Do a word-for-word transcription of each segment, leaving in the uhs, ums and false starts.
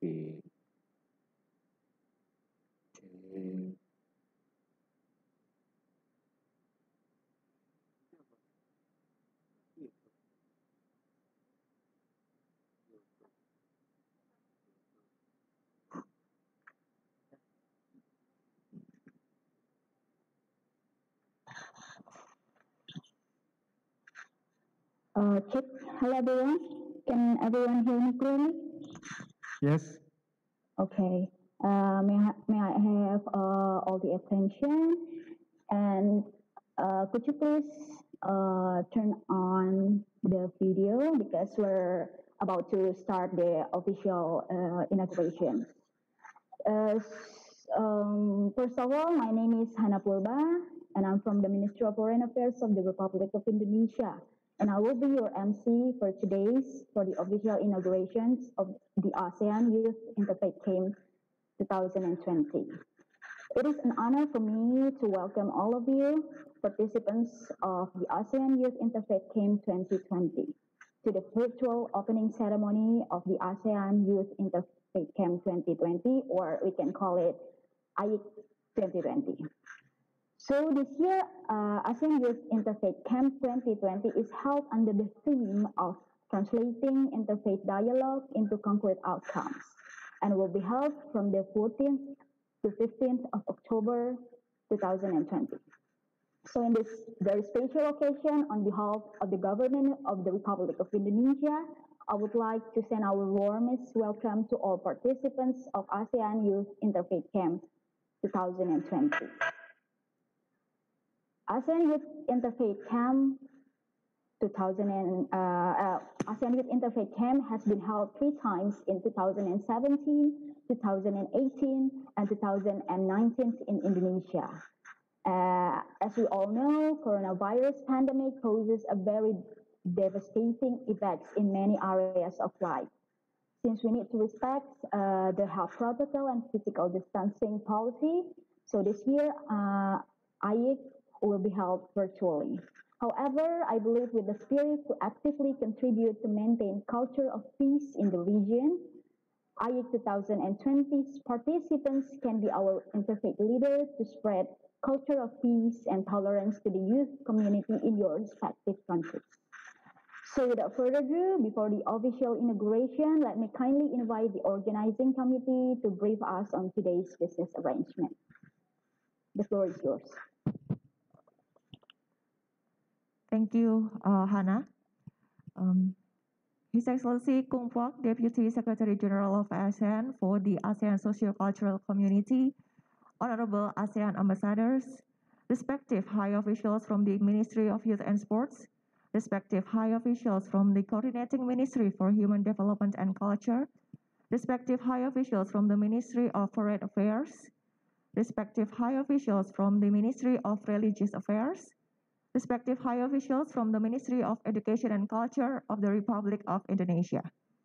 Okay. Okay. Uh, check. Hello, everyone. Can everyone hear me clearly? Yes. Okay. Uh, may, I, may I have uh, all the attention? And uh, could you please uh, turn on the video because we're about to start the official uh, inauguration. Uh, s- um, first of all, my name is Hana Purba, and I'm from the Ministry of Foreign Affairs of the Republic of Indonesia. And I will be your M C for today's for the official inaugurations of the ASEAN Youth Interfaith Camp twenty twenty. It is an honor for me to welcome all of you, participants of the ASEAN Youth Interfaith Camp twenty twenty, to the virtual opening ceremony of the ASEAN Youth Interfaith Camp twenty twenty, or we can call it A Y I C twenty twenty. So this year, uh, ASEAN Youth Interfaith Camp twenty twenty is held under the theme of translating interfaith dialogue into concrete outcomes, and will be held from the fourteenth to fifteenth of October twenty twenty. So in this very special occasion, on behalf of the government of the Republic of Indonesia, I would like to send our warmest welcome to all participants of ASEAN Youth Interfaith Camp twenty twenty. ASEAN Youth Interfaith Camp two thousand and, uh, uh, ASEAN Youth Interfaith Camp has been held three times in two thousand seventeen, two thousand eighteen, and two thousand nineteen in Indonesia. Uh, as we all know, coronavirus pandemic poses a very devastating effects in many areas of life. Since we need to respect uh, the health protocol and physical distancing policy, so this year uh, A Y I C will be held virtually. However, I believe with the spirit to actively contribute to maintain culture of peace in the region, A Y I C twenty twenty's participants can be our interfaith leader to spread culture of peace and tolerance to the youth community in your respective countries. So without further ado, before the official inauguration, let me kindly invite the organizing committee to brief us on today's business arrangement. The floor is yours. Thank you, uh, Hannah. Um, His Excellency Kung Kwok, Deputy Secretary General of ASEAN for the ASEAN Socio-Cultural Community, Honorable ASEAN Ambassadors, respective high officials from the Ministry of Youth and Sports, respective high officials from the Coordinating Ministry for Human Development and Culture, respective high officials from the Ministry of Foreign Affairs, respective high officials from the Ministry of Religious Affairs, respective high officials from the Ministry of Education and Culture of the Republic of Indonesia.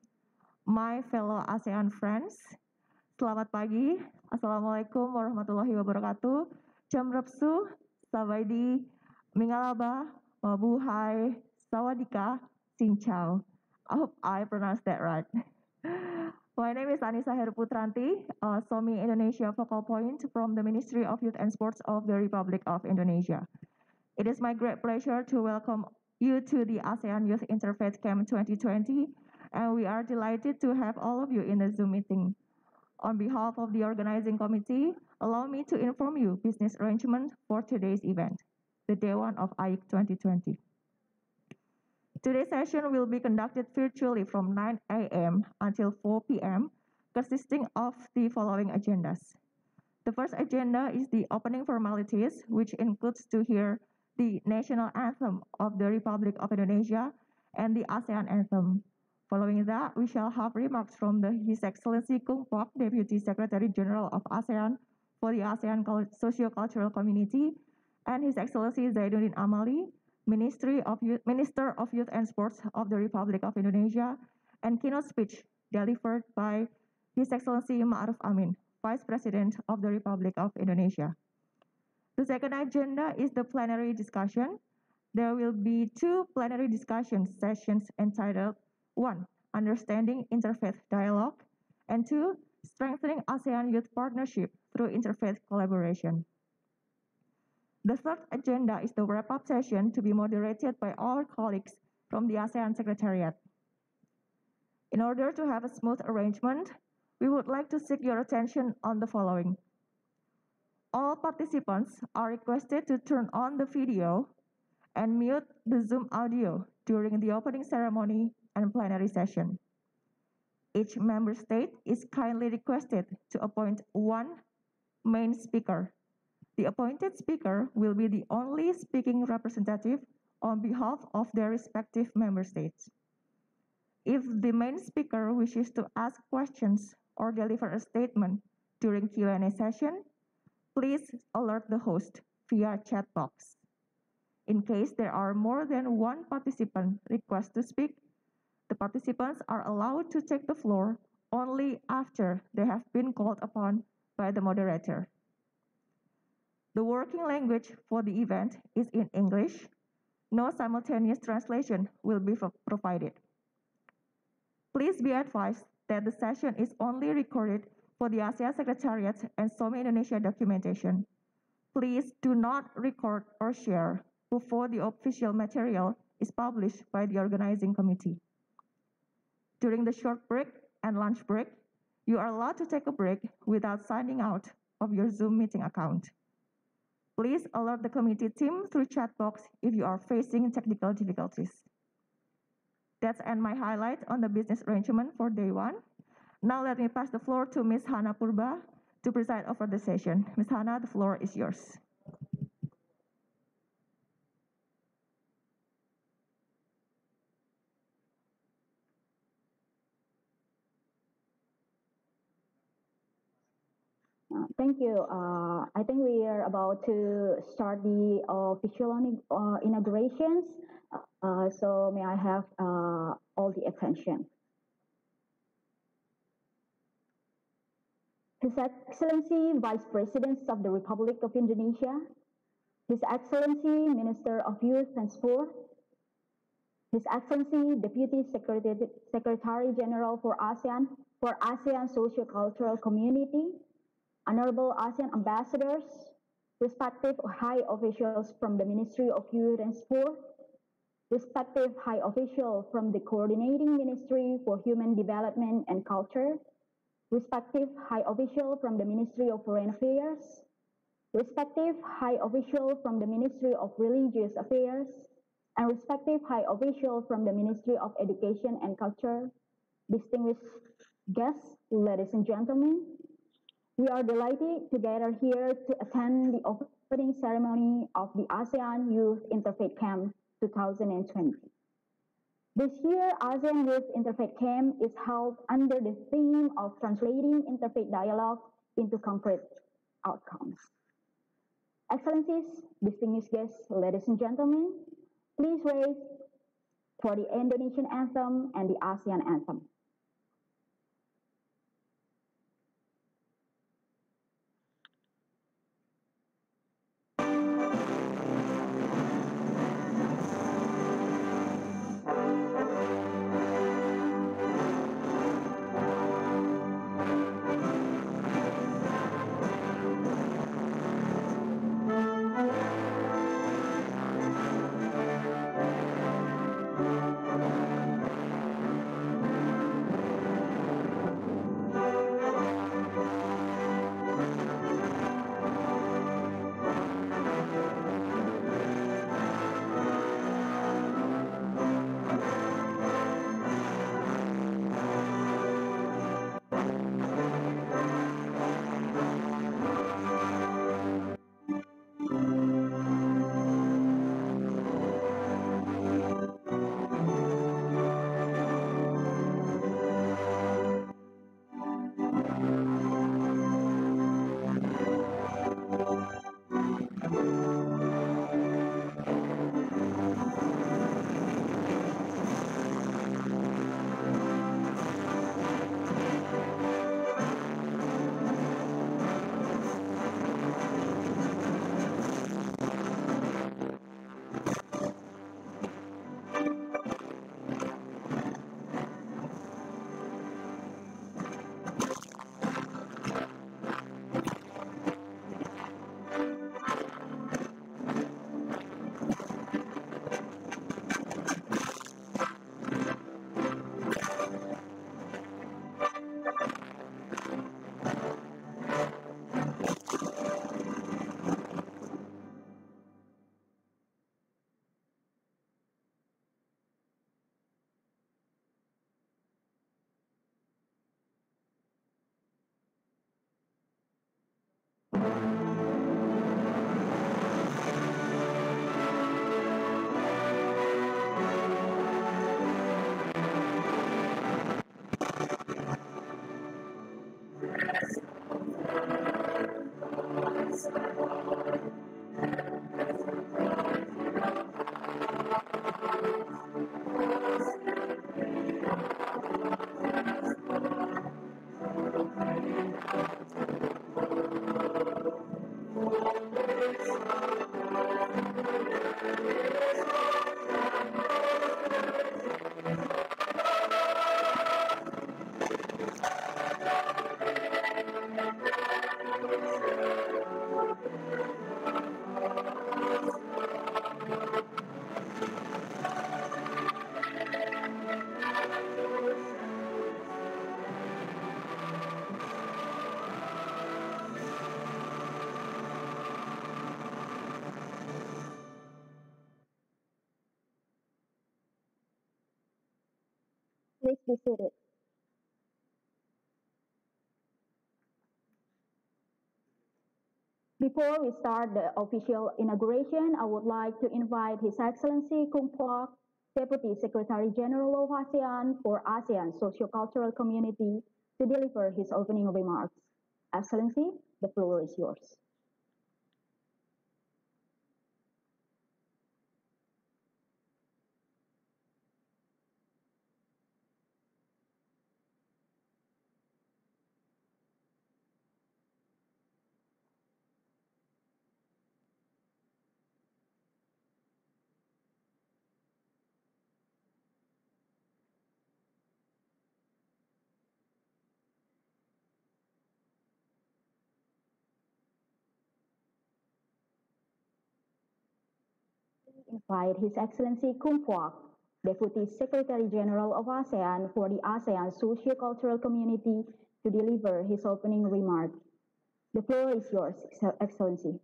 My fellow ASEAN friends, selamat pagi. Assalamualaikum warahmatullahi wabarakatuh. Jam repsu, sawaidi, mingalaba, mabuhay, sawadika, cincau. I hope I pronounced that right. My name is Anissa Heruputranti, uh, SOMI Indonesia Focal Point from the Ministry of Youth and Sports of the Republic of Indonesia. It is my great pleasure to welcome you to the ASEAN Youth Interfaith Camp twenty twenty, and we are delighted to have all of you in the Zoom meeting. On behalf of the organizing committee, allow me to inform you business arrangement for today's event, the day one of A Y C twenty twenty. Today's session will be conducted virtually from nine A M until four P M, consisting of the following agendas. The first agenda is the opening formalities, which includes to hear the national anthem of the Republic of Indonesia and the ASEAN anthem. Following that, we shall have remarks from the His Excellency Kung Kwok, Deputy Secretary General of ASEAN for the ASEAN Socio-Cultural Community, and His Excellency Zainuddin Amali, Ministry of Youth, Minister of Youth and Sports of the Republic of Indonesia, and keynote speech delivered by His Excellency Ma'ruf Amin, Vice President of the Republic of Indonesia. The second agenda is the plenary discussion. There will be two plenary discussion sessions entitled one, Understanding Interfaith Dialogue, And two, strengthening ASEAN youth partnership through interfaith collaboration. The third agenda is the wrap-up session to be moderated by our colleagues from the ASEAN Secretariat. In order to have a smooth arrangement, we would like to seek your attention on the following. All participants are requested to turn on the video and mute the Zoom audio during the opening ceremony and plenary session. Each member state is kindly requested to appoint one main speaker. The appointed speaker will be the only speaking representative on behalf of their respective member states. If the main speaker wishes to ask questions or deliver a statement during Q and A session, please alert the host via chat box. In case there are more than one participant request to speak, the participants are allowed to take the floor only after they have been called upon by the moderator. The working language for the event is in English. No simultaneous translation will be provided. Please be advised that the session is only recorded for the ASEAN Secretariat and SOMI Indonesia documentation. Please do not record or share before the official material is published by the organizing committee. During the short break and lunch break, you are allowed to take a break without signing out of your Zoom meeting account. Please alert the committee team through chat box if you are facing technical difficulties. That's end my highlight on the business arrangement for day one. Now let me pass the floor to Miz Hana Purba to preside over the session. Miz Hana, the floor is yours. Uh, thank you. Uh, I think we are about to start the official uh, inaugurations. Uh, so may I have uh, all the attention. His Excellency Vice President of the Republic of Indonesia, His Excellency Minister of Youth and Sport, His Excellency Deputy Secretary, Secretary General for ASEAN, for ASEAN Socio-Cultural Community, Honorable ASEAN Ambassadors, respective high officials from the Ministry of Youth and Sport, respective high official from the Coordinating Ministry for Human Development and Culture, respective high official from the Ministry of Foreign Affairs, respective high official from the Ministry of Religious Affairs, and respective high official from the Ministry of Education and Culture, distinguished guests, ladies and gentlemen, we are delighted to gather here to attend the opening ceremony of the ASEAN Youth Interfaith Camp two thousand twenty. This year, ASEAN Youth Interfaith Camp is held under the theme of translating interfaith dialogue into concrete outcomes. Excellencies, distinguished guests, ladies and gentlemen, please raise for the Indonesian anthem and the ASEAN anthem. Please be seated. Before we start the official inauguration, I would like to invite His Excellency Kung Phuoc, Deputy Secretary General of ASEAN for ASEAN Sociocultural Community, to deliver his opening remarks. Excellency, the floor is yours. Invite His Excellency Kung Phuoc, Deputy Secretary General of ASEAN for the ASEAN Sociocultural Community, to deliver his opening remark. The floor is yours, Excellency.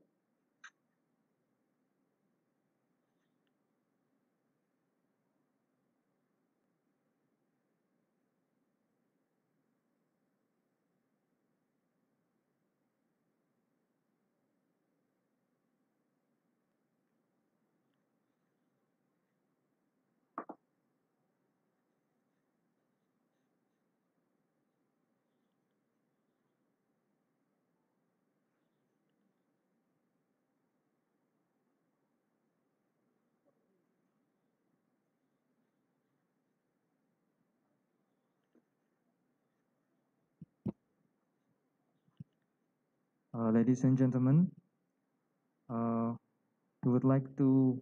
Uh, ladies and gentlemen, uh, we would like to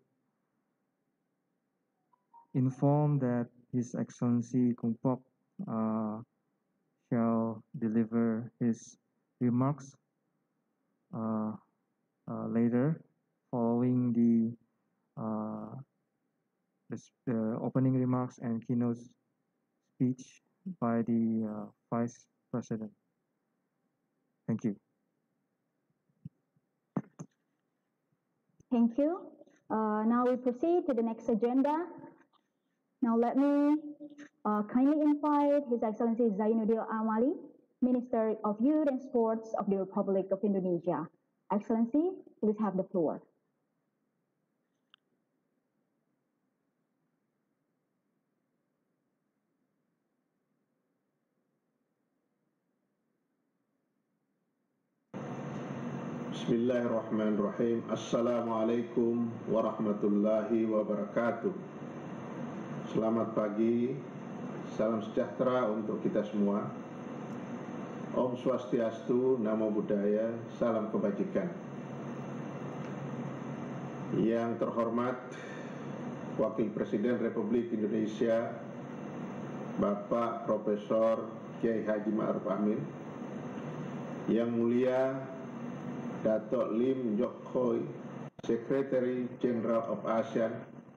inform that His Excellency Kung Phuoc uh, shall deliver his remarks uh, uh, later, following the, uh, the, the opening remarks and keynote speech by the uh, Vice President. Thank you. Thank you. Uh, now we proceed to the next agenda. Now let me uh, kindly invite His Excellency Zainuddin Amali, Minister of Youth and Sports of the Republic of Indonesia. Excellency, please have the floor. Bismillahirrahmanirrahim. Assalamualaikum warahmatullahi wabarakatuh. Selamat pagi, salam sejahtera untuk kita semua. Om Swastiastu, Namo Buddhaya, salam kebajikan. Yang terhormat Wakil Presiden Republik Indonesia, Bapak Profesor Kiai Haji Ma'ruf Amin, yang mulia Dato' Lim Jock Hoi, Secretary General of ASEAN,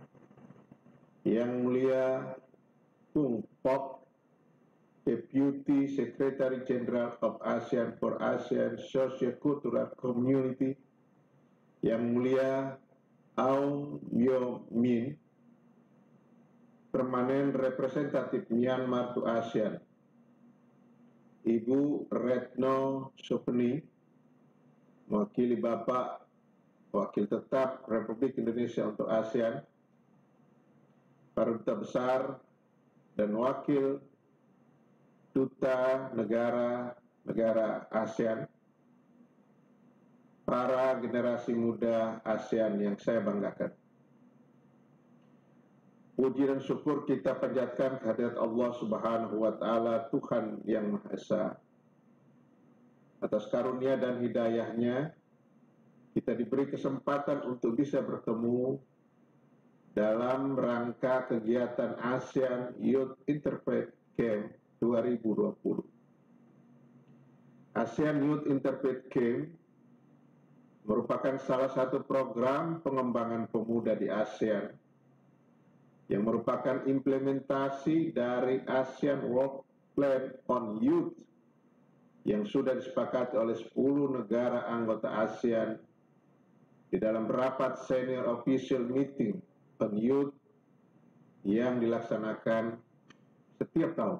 yang mulia Kung Phuoc, Deputy Secretary General of ASEAN for ASEAN Sociocultural Community, yang mulia Aung Myo Min, Permanent Representative Myanmar to ASEAN, Ibu Retno Supeni, mewakili Bapak Wakil Tetap Republik Indonesia untuk ASEAN, para duta besar dan wakil duta negara-negara ASEAN, para generasi muda ASEAN yang saya banggakan. Puji dan syukur kita panjatkan kehadirat Allah Subhanahu wa Ta'ala, Tuhan yang Maha Esa. Atas karunia dan hidayahnya, kita diberi kesempatan untuk bisa bertemu dalam rangka kegiatan ASEAN Youth Interfaith Camp dua ribu dua puluh. ASEAN Youth Interfaith Camp merupakan salah satu program pengembangan pemuda di ASEAN yang merupakan implementasi dari ASEAN Work Plan on Youth yang sudah disepakati oleh sepuluh negara anggota ASEAN di dalam rapat senior official meeting on youth yang dilaksanakan setiap tahun.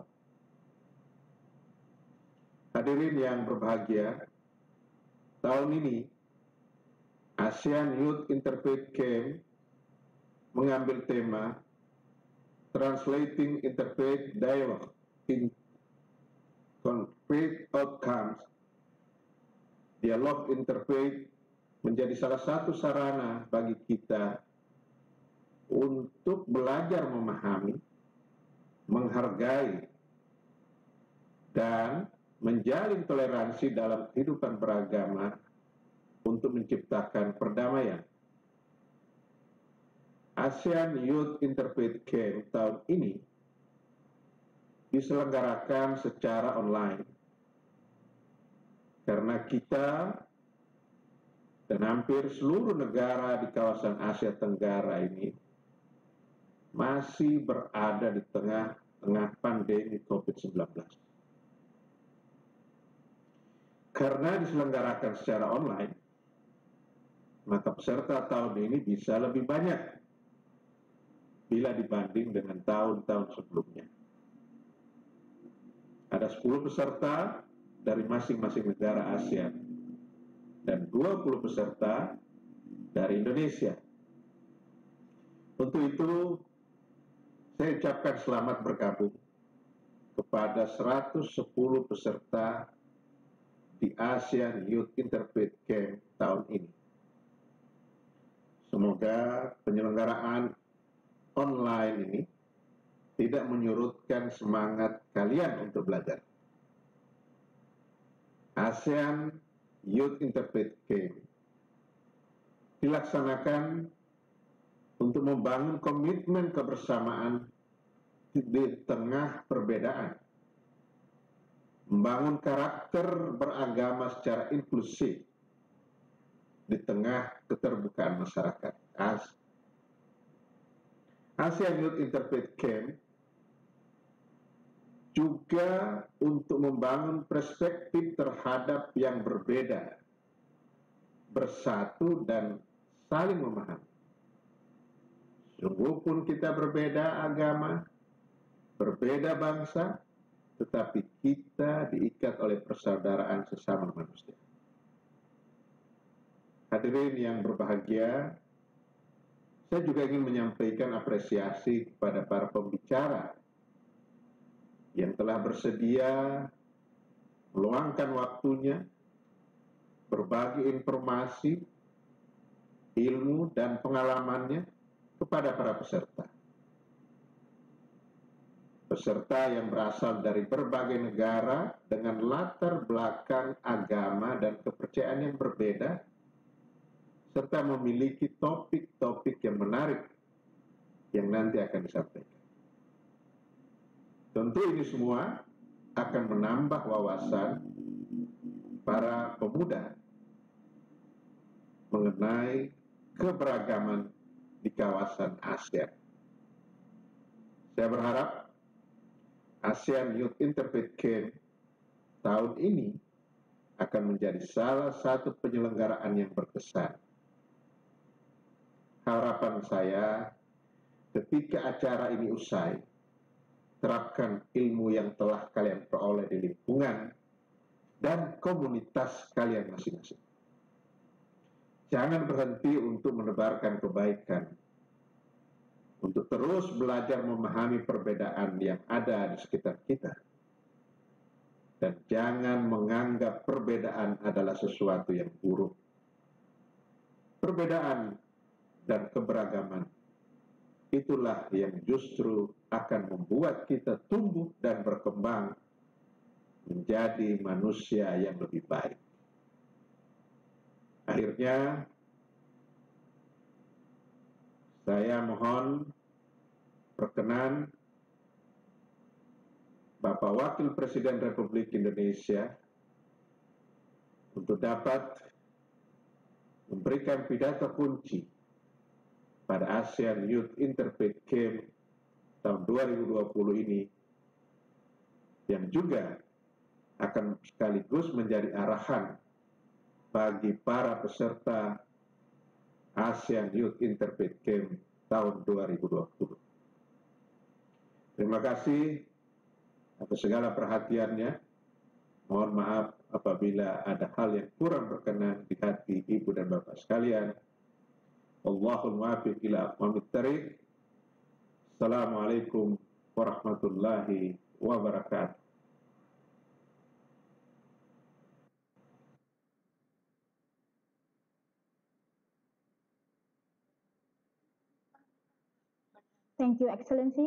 Hadirin yang berbahagia, tahun ini ASEAN Youth Interfaith Camp mengambil tema Translating Interfaith Dialogue in Concrete Outcomes. Dialog interfaith menjadi salah satu sarana bagi kita untuk belajar memahami, menghargai, dan menjalin toleransi dalam kehidupan beragama untuk menciptakan perdamaian. ASEAN Youth Interfaith Camp tahun ini diselenggarakan secara online karena kita dan hampir seluruh negara di kawasan Asia Tenggara ini masih berada di tengah-tengah pandemi covid sembilan belas. Karena diselenggarakan secara online, maka peserta tahun ini bisa lebih banyak bila dibanding dengan tahun-tahun sebelumnya. Ada sepuluh peserta dari masing-masing negara ASEAN dan dua puluh peserta dari Indonesia. Untuk itu, saya ucapkan selamat bergabung kepada seratus sepuluh peserta di ASEAN Youth Interfaith Camp tahun ini. Semoga penyelenggaraan online ini tidak menyurutkan semangat kalian untuk belajar. ASEAN Youth Interfaith Camp dilaksanakan untuk membangun komitmen kebersamaan di tengah perbedaan, membangun karakter beragama secara inklusif di tengah keterbukaan masyarakat. ASEAN Youth Interfaith Camp juga untuk membangun perspektif terhadap yang berbeda, bersatu dan saling memahami. Sungguh pun kita berbeda agama, berbeda bangsa, tetapi kita diikat oleh persaudaraan sesama manusia. Hadirin yang berbahagia, saya juga ingin menyampaikan apresiasi kepada para pembicara yang telah bersedia meluangkan waktunya, berbagi informasi, ilmu, dan pengalamannya kepada para peserta. Peserta yang berasal dari berbagai negara dengan latar belakang agama dan kepercayaan yang berbeda, serta memiliki topik-topik yang menarik yang nanti akan disampaikan. Tentu ini semua akan menambah wawasan para pemuda mengenai keberagaman di kawasan ASEAN. Saya berharap ASEAN Youth Interfaith Camp tahun ini akan menjadi salah satu penyelenggaraan yang berkesan. Harapan saya ketika acara ini usai, terapkan ilmu yang telah kalian peroleh di lingkungan dan komunitas kalian masing-masing. Jangan berhenti untuk menebarkan kebaikan, untuk terus belajar memahami perbedaan yang ada di sekitar kita. Dan jangan menganggap perbedaan adalah sesuatu yang buruk. perbedaan dan keberagaman. Itulah yang justru akan membuat kita tumbuh dan berkembang menjadi manusia yang lebih baik. Akhirnya, saya mohon perkenan Bapak Wakil Presiden Republik Indonesia untuk dapat memberikan pidato kunci pada ASEAN Youth Interfaith Camp tahun dua ribu dua puluh ini, yang juga akan sekaligus menjadi arahan bagi para peserta ASEAN Youth Interfaith Camp tahun dua ribu dua puluh. Terima kasih atas segala perhatiannya. Mohon maaf apabila ada hal yang kurang berkenan di hati Ibu dan Bapak sekalian. Wallahul muwaffiq ila aqwamit thariq. Assalamualaikum warahmatullahi wabarakatuh. Thank you, Excellency.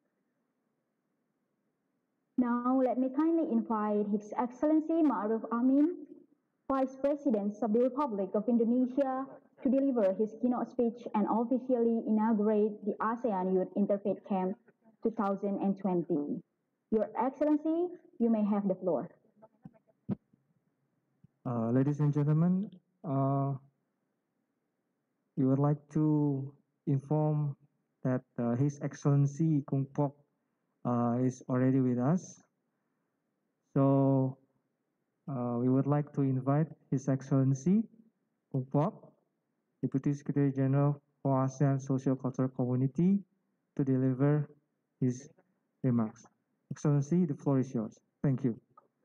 Now, let me kindly invite His Excellency Ma'ruf Amin, Vice President of the Republic of Indonesia, to deliver his keynote speech and officially inaugurate the ASEAN Youth Interfaith Camp twenty twenty. Your Excellency, you may have the floor. Uh, ladies and gentlemen, uh, we would like to inform that uh, His Excellency Kung Pok uh, is already with us. So uh, we would like to invite His Excellency Kung Pok, Deputy Secretary General for ASEAN Social Cultural Community, to deliver his remarks. Excellency, the floor is yours. Thank you.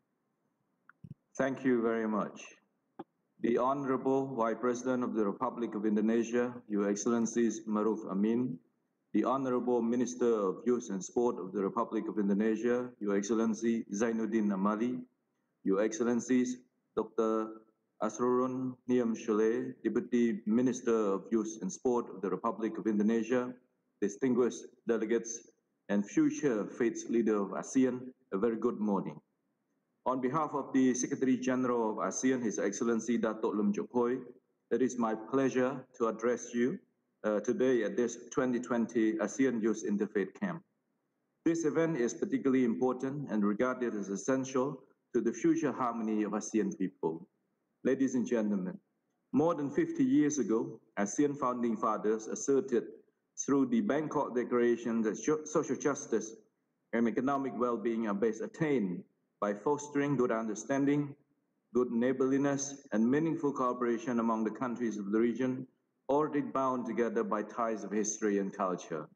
Thank you very much. The Honorable Vice President of the Republic of Indonesia, Your Excellencies Ma'ruf Amin, the Honorable Minister of Youth and Sport of the Republic of Indonesia, Your Excellency Zainuddin Amali, Your Excellencies Doctor Asrorun Niam Shole, Deputy Minister of Youth and Sport of the Republic of Indonesia, distinguished delegates, and future faith leader of ASEAN, a very good morning. On behalf of the Secretary General of ASEAN, His Excellency Datuk Lum Chok Hoi, it is my pleasure to address you uh, today at this twenty twenty ASEAN Youth Interfaith Camp. This event is particularly important and regarded as essential to the future harmony of ASEAN people. Ladies and gentlemen, more than fifty years ago, ASEAN founding fathers asserted through the Bangkok Declaration that social justice and economic well-being are best attained by fostering good understanding, good neighborliness, and meaningful cooperation among the countries of the region, already bound together by ties of history and culture.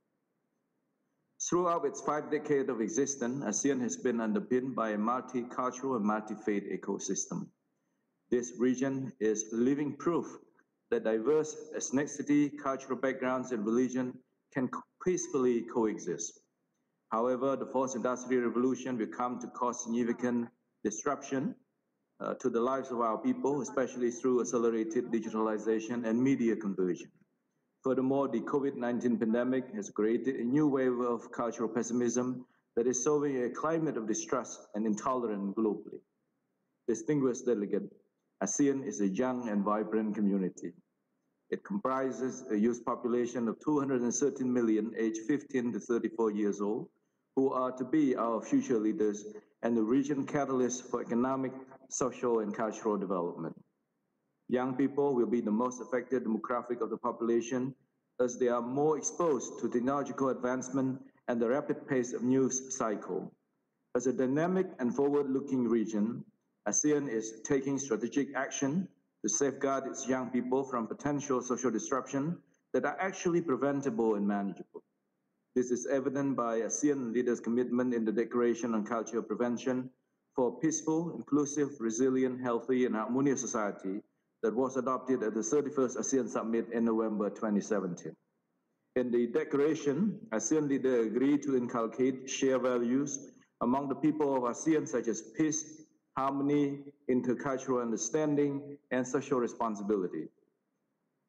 Throughout its five decades of existence, ASEAN has been underpinned by a multicultural and multi-faith ecosystem. This region is living proof that diverse ethnicity, cultural backgrounds, and religion can peacefully coexist. However, the fourth industrial revolution will come to cause significant disruption uh, to the lives of our people, especially through accelerated digitalization and media conversion. Furthermore, the COVID nineteen pandemic has created a new wave of cultural pessimism that is sowing a climate of distrust and intolerance globally. Distinguished delegate, ASEAN is a young and vibrant community. It comprises a youth population of two hundred thirteen million, aged fifteen to thirty-four years old, who are to be our future leaders and the region catalyst for economic, social, and cultural development. Young people will be the most affected demographic of the population as they are more exposed to technological advancement and the rapid pace of news cycle. As a dynamic and forward-looking region, ASEAN is taking strategic action to safeguard its young people from potential social disruption that are actually preventable and manageable. This is evident by ASEAN leaders' commitment in the Declaration on Cultural Prevention for a peaceful, inclusive, resilient, healthy, and harmonious society that was adopted at the thirty-first ASEAN Summit in November twenty seventeen. In the Declaration, ASEAN leaders agreed to inculcate shared values among the people of ASEAN such as peace, harmony, intercultural understanding, and social responsibility.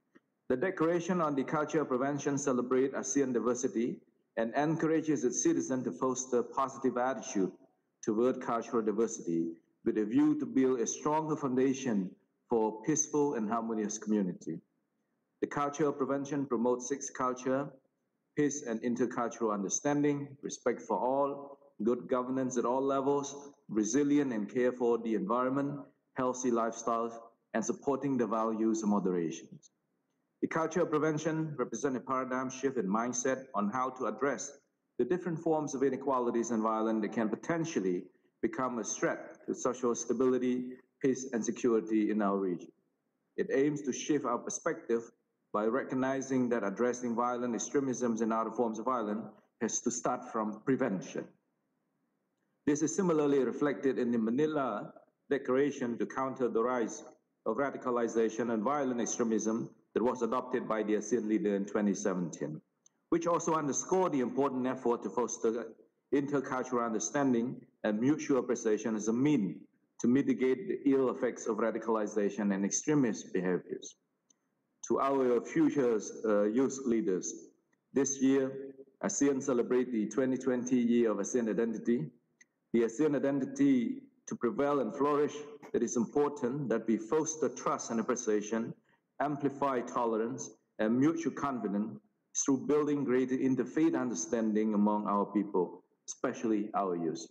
The Declaration on the Culture Prevention celebrates ASEAN diversity and encourages its citizens to foster positive attitude toward cultural diversity with a view to build a stronger foundation for peaceful and harmonious community. The Culture Prevention promotes six culture, peace and intercultural understanding, respect for all, good governance at all levels, resilient and care for the environment, healthy lifestyles, and supporting the values of moderation. The Culture Prevention represents a paradigm shift in mindset on how to address the different forms of inequalities and violence that can potentially become a threat to social stability, peace, and security in our region. It aims to shift our perspective by recognizing that addressing violent extremisms and other forms of violence has to start from prevention. This is similarly reflected in the Manila Declaration to counter the rise of radicalization and violent extremism that was adopted by the ASEAN leader in twenty seventeen, which also underscored the important effort to foster intercultural understanding and mutual appreciation as a means to mitigate the ill effects of radicalization and extremist behaviors. To our future uh, youth leaders, this year, ASEAN celebrates the twenty twenty Year of ASEAN Identity. The ASEAN identity to prevail and flourish, it is important that we foster trust and appreciation, amplify tolerance and mutual confidence through building greater interfaith understanding among our people, especially our youth.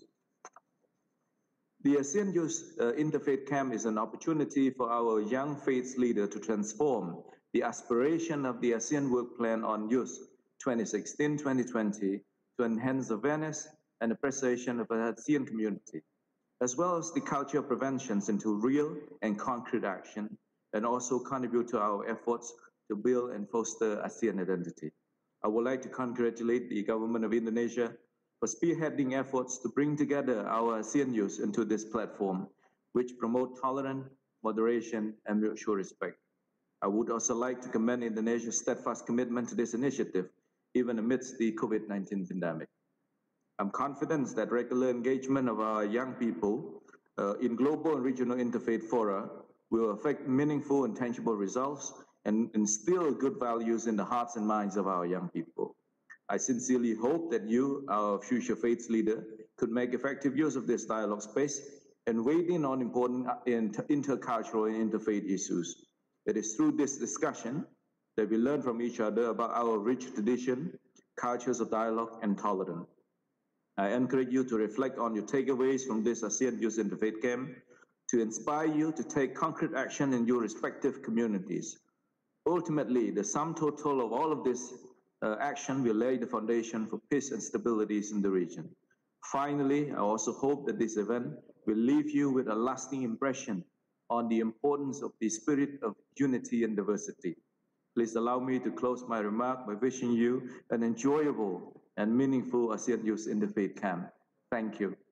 The ASEAN Youth uh, Interfaith Camp is an opportunity for our young faith leader to transform the aspiration of the ASEAN Work Plan on Youth twenty sixteen to twenty twenty to enhance awareness and appreciation of the ASEAN community, as well as the culture preventions into real and concrete action, and also contribute to our efforts to build and foster ASEAN identity. I would like to congratulate the government of Indonesia for spearheading efforts to bring together our ASEAN youth into this platform, which promote tolerance, moderation, and mutual respect. I would also like to commend Indonesia's steadfast commitment to this initiative, even amidst the COVID nineteen pandemic. I'm confident that regular engagement of our young people uh, in global and regional interfaith fora will affect meaningful and tangible results and instill good values in the hearts and minds of our young people. I sincerely hope that you, our future faith leader, could make effective use of this dialogue space and weigh in on important inter intercultural and interfaith issues. It is through this discussion that we learn from each other about our rich tradition, cultures of dialogue, and tolerance. I encourage you to reflect on your takeaways from this ASEAN Youth Interfaith Camp to inspire you to take concrete action in your respective communities. Ultimately, the sum total of all of this uh, action will lay the foundation for peace and stability in the region. Finally, I also hope that this event will leave you with a lasting impression on the importance of the spirit of unity and diversity. Please allow me to close my remark by wishing you an enjoyable and meaningful ASEAN Youth Interfaith Camp. Thank you.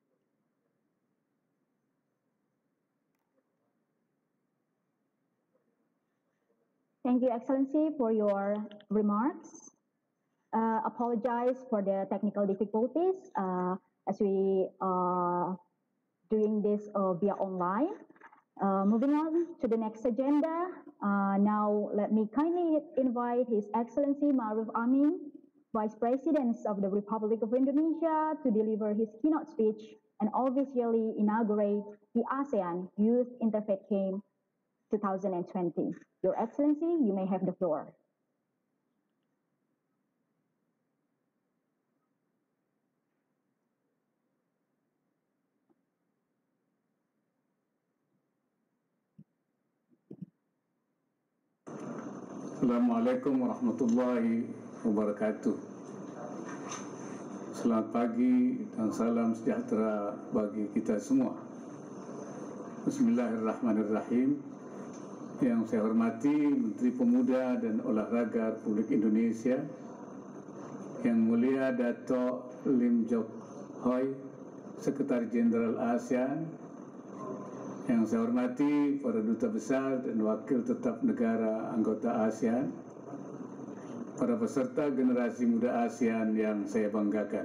Thank you, Excellency, for your remarks. Uh, apologize for the technical difficulties uh, as we are doing this uh, via online. Uh, moving on to the next agenda. Uh, now, let me kindly invite His Excellency Ma'ruf Amin, Vice President of the Republic of Indonesia, to deliver his keynote speech and officially inaugurate the ASEAN Youth Interfaith Camp two thousand twenty. Your Excellency, you may have the floor. Assalamualaikum warahmatullahi wabarakatuh. Selamat pagi dan salam sejahtera bagi kita semua. Bismillahirrahmanirrahim. Yang saya hormati Menteri Pemuda dan Olahraga Republik Indonesia, Yang Mulia Dato' Lim Jock Hoi, Sekretaris Jenderal ASEAN, yang saya hormati para duta besar dan wakil tetap negara anggota ASEAN, para peserta generasi muda ASEAN yang saya banggakan.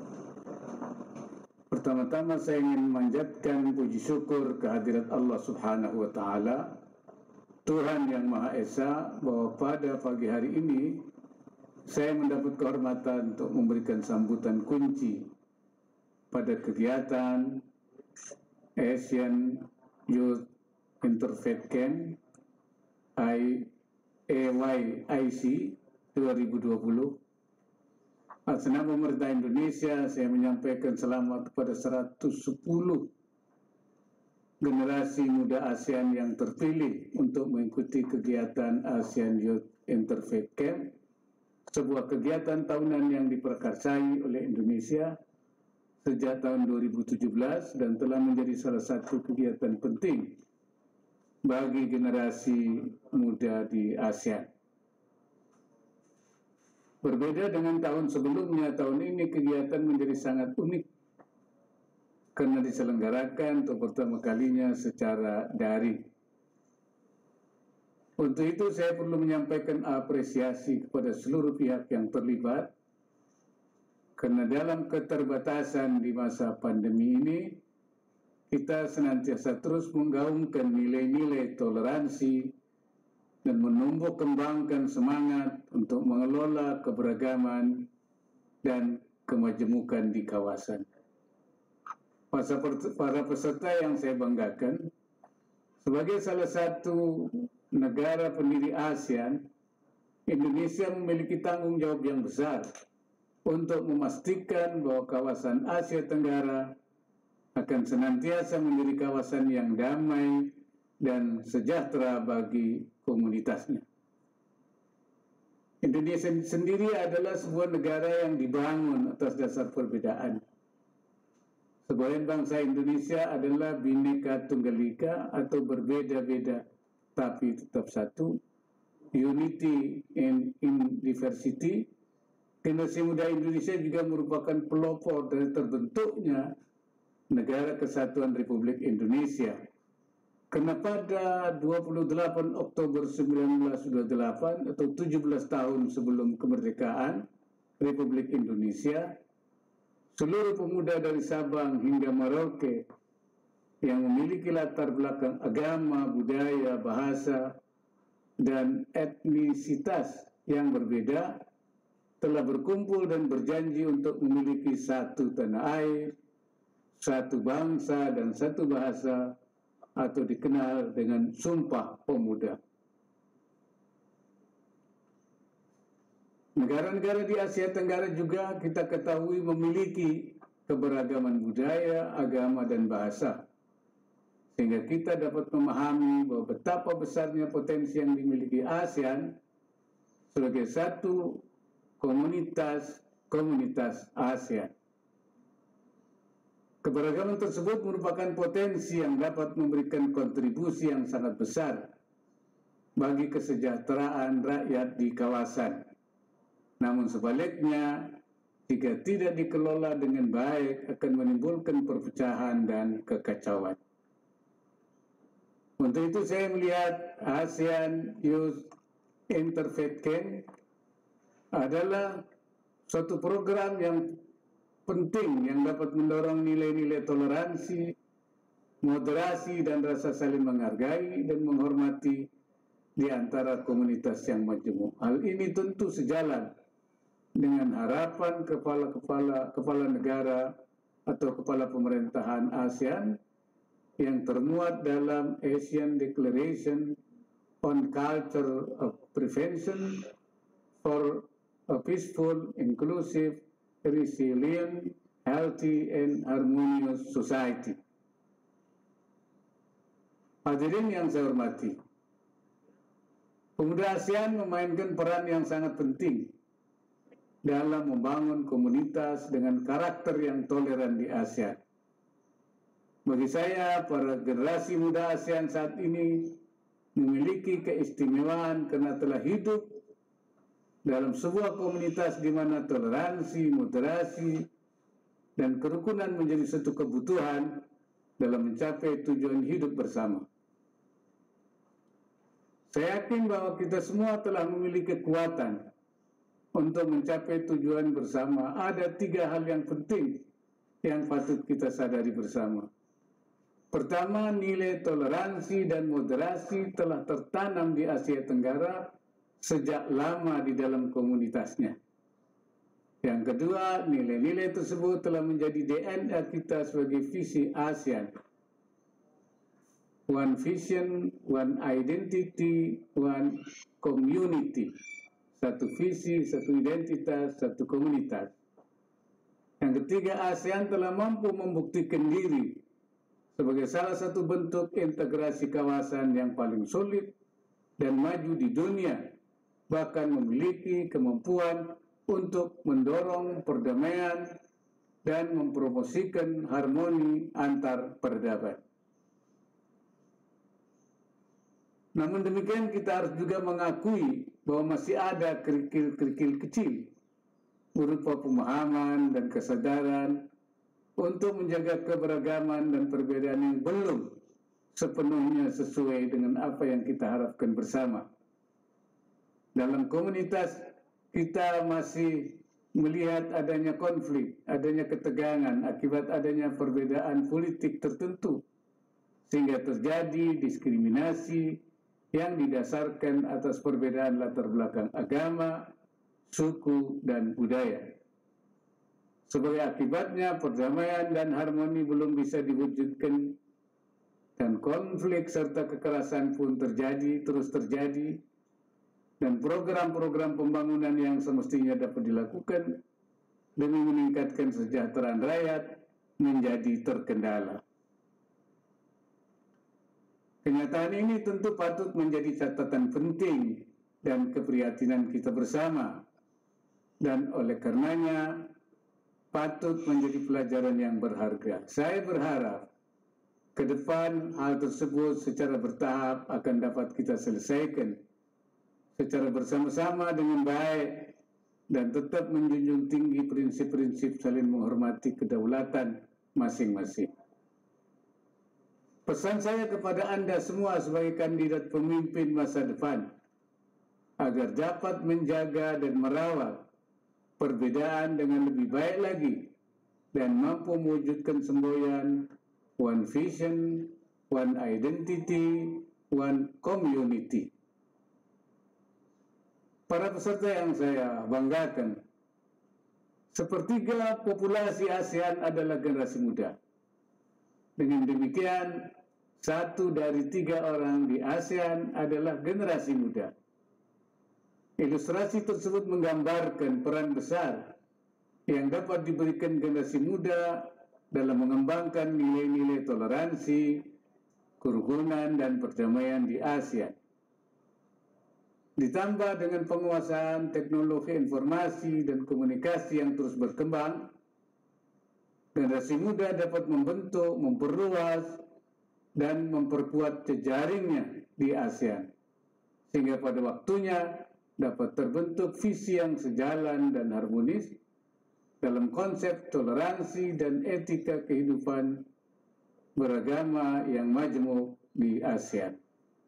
Pertama-tama saya ingin memanjatkan puji syukur kehadirat Allah Subhanahu wa Ta'ala Tuhan Yang Maha Esa bahwa pada pagi hari ini saya mendapat kehormatan untuk memberikan sambutan kunci pada kegiatan Asian Youth Interfaith Camp A Y I C dua ribu dua puluh. Atas nama pemerintah Indonesia, saya menyampaikan selamat kepada seratus sepuluh generasi muda ASEAN yang terpilih untuk mengikuti kegiatan ASEAN Youth Interfaith Camp, sebuah kegiatan tahunan yang diprakarsai oleh Indonesia sejak tahun dua ribu tujuh belas dan telah menjadi salah satu kegiatan penting bagi generasi muda di ASEAN. Berbeda dengan tahun sebelumnya, tahun ini kegiatan menjadi sangat unik karena diselenggarakan untuk pertama kalinya secara daring. Untuk itu saya perlu menyampaikan apresiasi kepada seluruh pihak yang terlibat, karena dalam keterbatasan di masa pandemi ini, kita senantiasa terus menggaungkan nilai-nilai toleransi dan menumbuh kembangkan semangat untuk mengelola keberagaman dan kemajemukan di kawasan. Para peserta yang saya banggakan, sebagai salah satu negara pendiri ASEAN, Indonesia memiliki tanggung jawab yang besar untuk memastikan bahwa kawasan Asia Tenggara akan senantiasa menjadi kawasan yang damai dan sejahtera bagi komunitasnya. Indonesia sendiri adalah sebuah negara yang dibangun atas dasar perbedaan. Sebagian bangsa Indonesia adalah Bhinneka Tunggal Ika atau berbeda-beda tapi tetap satu, unity in, in diversity. Generasi muda Indonesia juga merupakan pelopor dari terbentuknya Negara Kesatuan Republik Indonesia. Karena pada dua puluh delapan Oktober seribu sembilan ratus dua puluh delapan atau tujuh belas tahun sebelum kemerdekaan Republik Indonesia, seluruh pemuda dari Sabang hingga Merauke yang memiliki latar belakang agama, budaya, bahasa, dan etnisitas yang berbeda telah berkumpul dan berjanji untuk memiliki satu tanah air, satu bangsa, dan satu bahasa, atau dikenal dengan Sumpah Pemuda. Negara-negara di Asia Tenggara juga kita ketahui memiliki keberagaman budaya, agama, dan bahasa, sehingga kita dapat memahami bahwa betapa besarnya potensi yang dimiliki ASEAN sebagai satu komunitas komunitas ASEAN. Keberagaman tersebut merupakan potensi yang dapat memberikan kontribusi yang sangat besar bagi kesejahteraan rakyat di kawasan. Namun sebaliknya, jika tidak dikelola dengan baik akan menimbulkan perpecahan dan kekacauan. Untuk itu saya melihat ASEAN Youth Interfaith Camp adalah suatu program yang penting yang dapat mendorong nilai-nilai toleransi, moderasi, dan rasa saling menghargai dan menghormati di antara komunitas yang majemuk. Hal ini tentu sejalan dengan harapan kepala-kepala kepala negara atau kepala pemerintahan ASEAN yang termuat dalam Asian Declaration on Culture of Prevention for a Peaceful, Inclusive, Resilient, Healthy, and Harmonious Society. Hadirin yang saya hormati, pemuda ASEAN memainkan peran yang sangat penting dalam membangun komunitas dengan karakter yang toleran di ASEAN. Bagi saya, para generasi muda ASEAN saat ini memiliki keistimewaan karena telah hidup dalam sebuah komunitas di mana toleransi, moderasi, dan kerukunan menjadi satu kebutuhan dalam mencapai tujuan hidup bersama. Saya yakin bahwa kita semua telah memiliki kekuatan untuk mencapai tujuan bersama. Ada tiga hal yang penting yang patut kita sadari bersama. Pertama, nilai toleransi dan moderasi telah tertanam di Asia Tenggara sejak lama di dalam komunitasnya. Yang kedua, nilai-nilai tersebut telah menjadi D N A kita sebagai visi ASEAN. One vision, one identity, one community. Satu visi, satu identitas, satu komunitas. Yang ketiga, ASEAN telah mampu membuktikan diri sebagai salah satu bentuk integrasi kawasan yang paling solid dan maju di dunia, bahkan memiliki kemampuan untuk mendorong perdamaian dan mempromosikan harmoni antar peradaban. Namun demikian, kita harus juga mengakui bahwa masih ada kerikil-kerikil kecil berupa pemahaman dan kesadaran untuk menjaga keberagaman dan perbedaan yang belum sepenuhnya sesuai dengan apa yang kita harapkan bersama. Dalam komunitas, kita masih melihat adanya konflik, adanya ketegangan akibat adanya perbedaan politik tertentu, sehingga terjadi diskriminasi yang didasarkan atas perbedaan latar belakang agama, suku, dan budaya. Sebagai akibatnya, perdamaian dan harmoni belum bisa diwujudkan, dan konflik serta kekerasan pun terjadi, terus terjadi, dan program-program pembangunan yang semestinya dapat dilakukan demi meningkatkan kesejahteraan rakyat menjadi terkendala. Kenyataan ini tentu patut menjadi catatan penting dan keprihatinan kita bersama, dan oleh karenanya patut menjadi pelajaran yang berharga. Saya berharap ke depan hal tersebut secara bertahap akan dapat kita selesaikan secara bersama-sama dengan baik dan tetap menjunjung tinggi prinsip-prinsip saling menghormati kedaulatan masing-masing. Pesan saya kepada Anda semua sebagai kandidat pemimpin masa depan agar dapat menjaga dan merawat perbedaan dengan lebih baik lagi dan mampu mewujudkan semboyan one vision, one identity, one community. Para peserta yang saya banggakan, sepertiga populasi ASEAN adalah generasi muda. Dengan demikian, satu dari tiga orang di ASEAN adalah generasi muda. Ilustrasi tersebut menggambarkan peran besar yang dapat diberikan generasi muda dalam mengembangkan nilai-nilai toleransi, kerukunan, dan perdamaian di ASEAN. Ditambah dengan penguasaan teknologi informasi dan komunikasi yang terus berkembang, generasi muda dapat membentuk, memperluas, dan memperkuat jejaringnya di ASEAN, sehingga pada waktunya dapat terbentuk visi yang sejalan dan harmonis dalam konsep toleransi dan etika kehidupan beragama yang majmuk di ASEAN.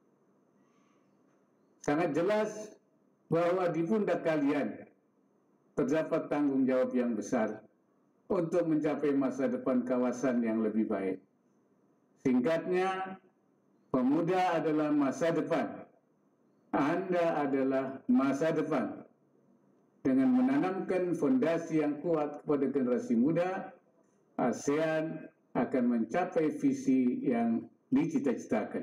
Sangat jelas bahwa di pundak kalian terdapat tanggung jawab yang besar untuk mencapai masa depan kawasan yang lebih baik. Singkatnya, pemuda adalah masa depan. Anda adalah masa depan. Dengan menanamkan fondasi yang kuat kepada generasi muda, ASEAN akan mencapai visi yang dicita-citakan.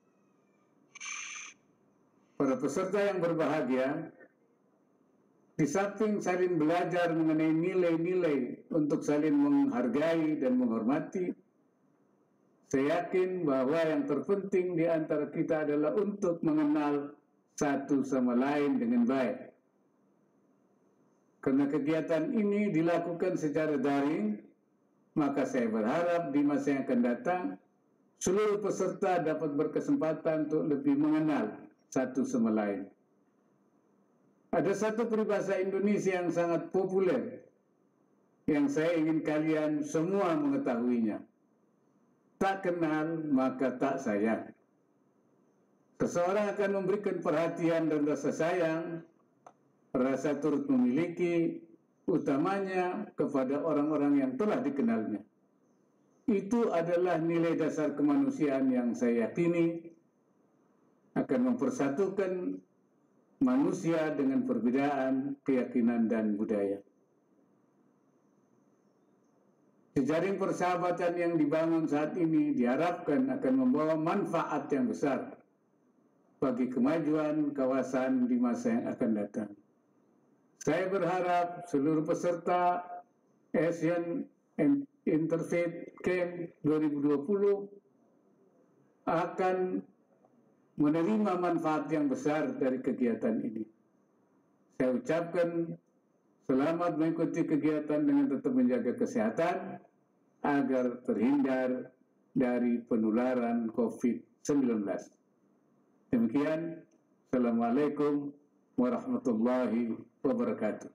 Para peserta yang berbahagia, di samping saling belajar mengenai nilai-nilai untuk saling menghargai dan menghormati, saya yakin bahwa yang terpenting di antara kita adalah untuk mengenal satu sama lain dengan baik. Karena kegiatan ini dilakukan secara daring, maka saya berharap di masa yang akan datang, seluruh peserta dapat berkesempatan untuk lebih mengenal satu sama lain. Ada satu peribahasa Indonesia yang sangat populer, yang saya ingin kalian semua mengetahuinya. Tak kenal, maka tak sayang. Seseorang akan memberikan perhatian dan rasa sayang, rasa turut memiliki, utamanya kepada orang-orang yang telah dikenalnya. Itu adalah nilai dasar kemanusiaan yang saya yakini akan mempersatukan manusia dengan perbedaan keyakinan dan budaya. Jejaring persahabatan yang dibangun saat ini diharapkan akan membawa manfaat yang besar bagi kemajuan kawasan di masa yang akan datang. Saya berharap seluruh peserta Asian Interfaith Camp dua ribu dua puluh akan menerima manfaat yang besar dari kegiatan ini. Saya ucapkan selamat mengikuti kegiatan dengan tetap menjaga kesehatan agar terhindar dari penularan COVID sembilan belas. Demikian, Assalamualaikum warahmatullahi wabarakatuh.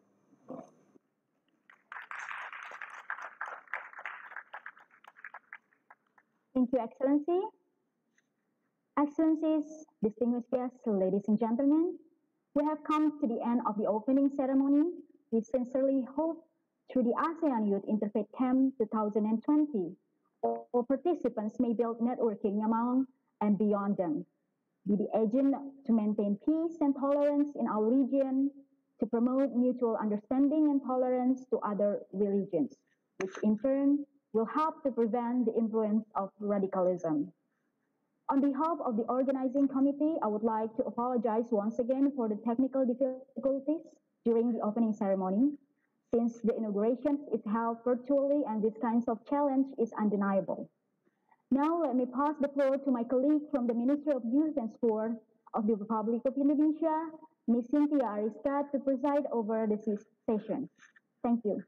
Thank you, Excellency. Excellencies, distinguished guests, ladies and gentlemen, we have come to the end of the opening ceremony. We sincerely hope through the ASEAN Youth Interfaith Camp twenty twenty, all participants may build networking among and beyond them, be the agent to maintain peace and tolerance in our region, to promote mutual understanding and tolerance to other religions, which in turn will help to prevent the influence of radicalism. On behalf of the organizing committee, I would like to apologize once again for the technical difficulties during the opening ceremony, since the inauguration is held virtually and this kind of challenge is undeniable. Now let me pass the floor to my colleague from the Ministry of Youth and Sport of the Republic of Indonesia, Miz Cynthia Ariska, to preside over this session. Thank you.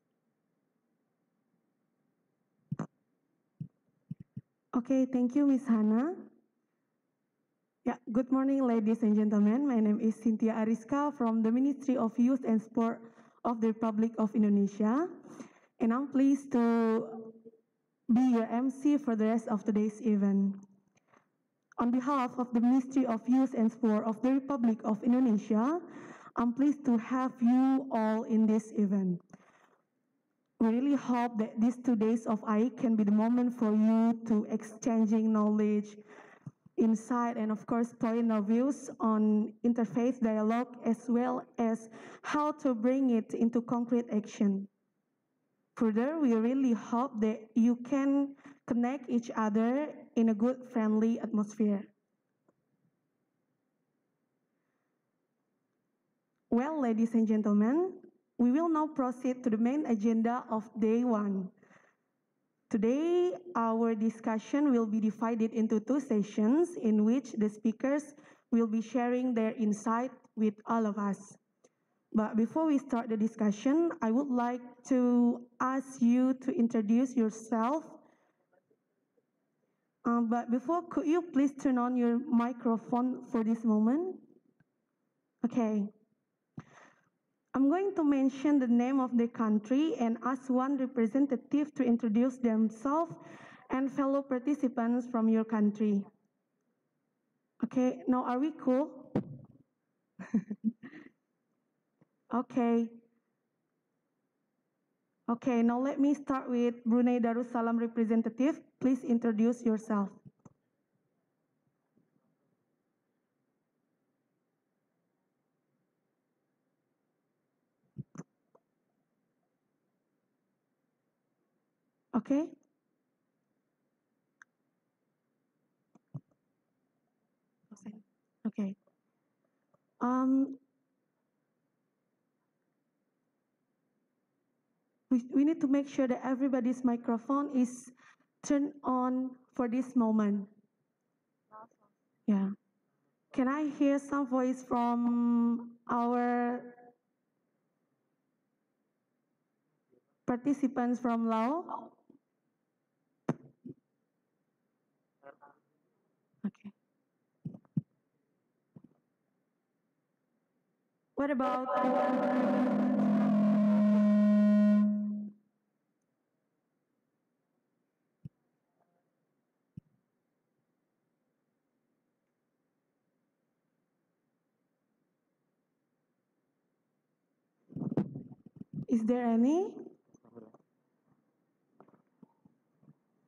Okay, thank you, Miz Hana. Yeah, good morning, ladies and gentlemen. My name is Cynthia Ariska from the Ministry of Youth and Sport of the Republic of Indonesia, and I'm pleased to be your M C for the rest of today's event. On behalf of the Ministry of Youth and Sport of the Republic of Indonesia, I'm pleased to have you all in this event. We really hope that these two days of I E C can be the moment for you to exchanging knowledge, insight, and of course point of views on interfaith dialogue, as well as how to bring it into concrete action. Further, we really hope that you can connect each other in a good, friendly atmosphere. Well, ladies and gentlemen, we will now proceed to the main agenda of day one. Today, our discussion will be divided into two sessions in which the speakers will be sharing their insight with all of us. But before we start the discussion, I would like to ask you to introduce yourself. Um, but before, could you please turn on your microphone for this moment? Okay. I'm going to mention the name of the country and ask one representative to introduce themselves and fellow participants from your country. Okay, now are we cool? Okay. Okay, now let me start with Brunei Darussalam representative. Please introduce yourself. Okay. Okay. Um, we, we need to make sure that everybody's microphone is turned on for this moment. Yeah. Can I hear some voice from our participants from Laos? Okay. What about is there any?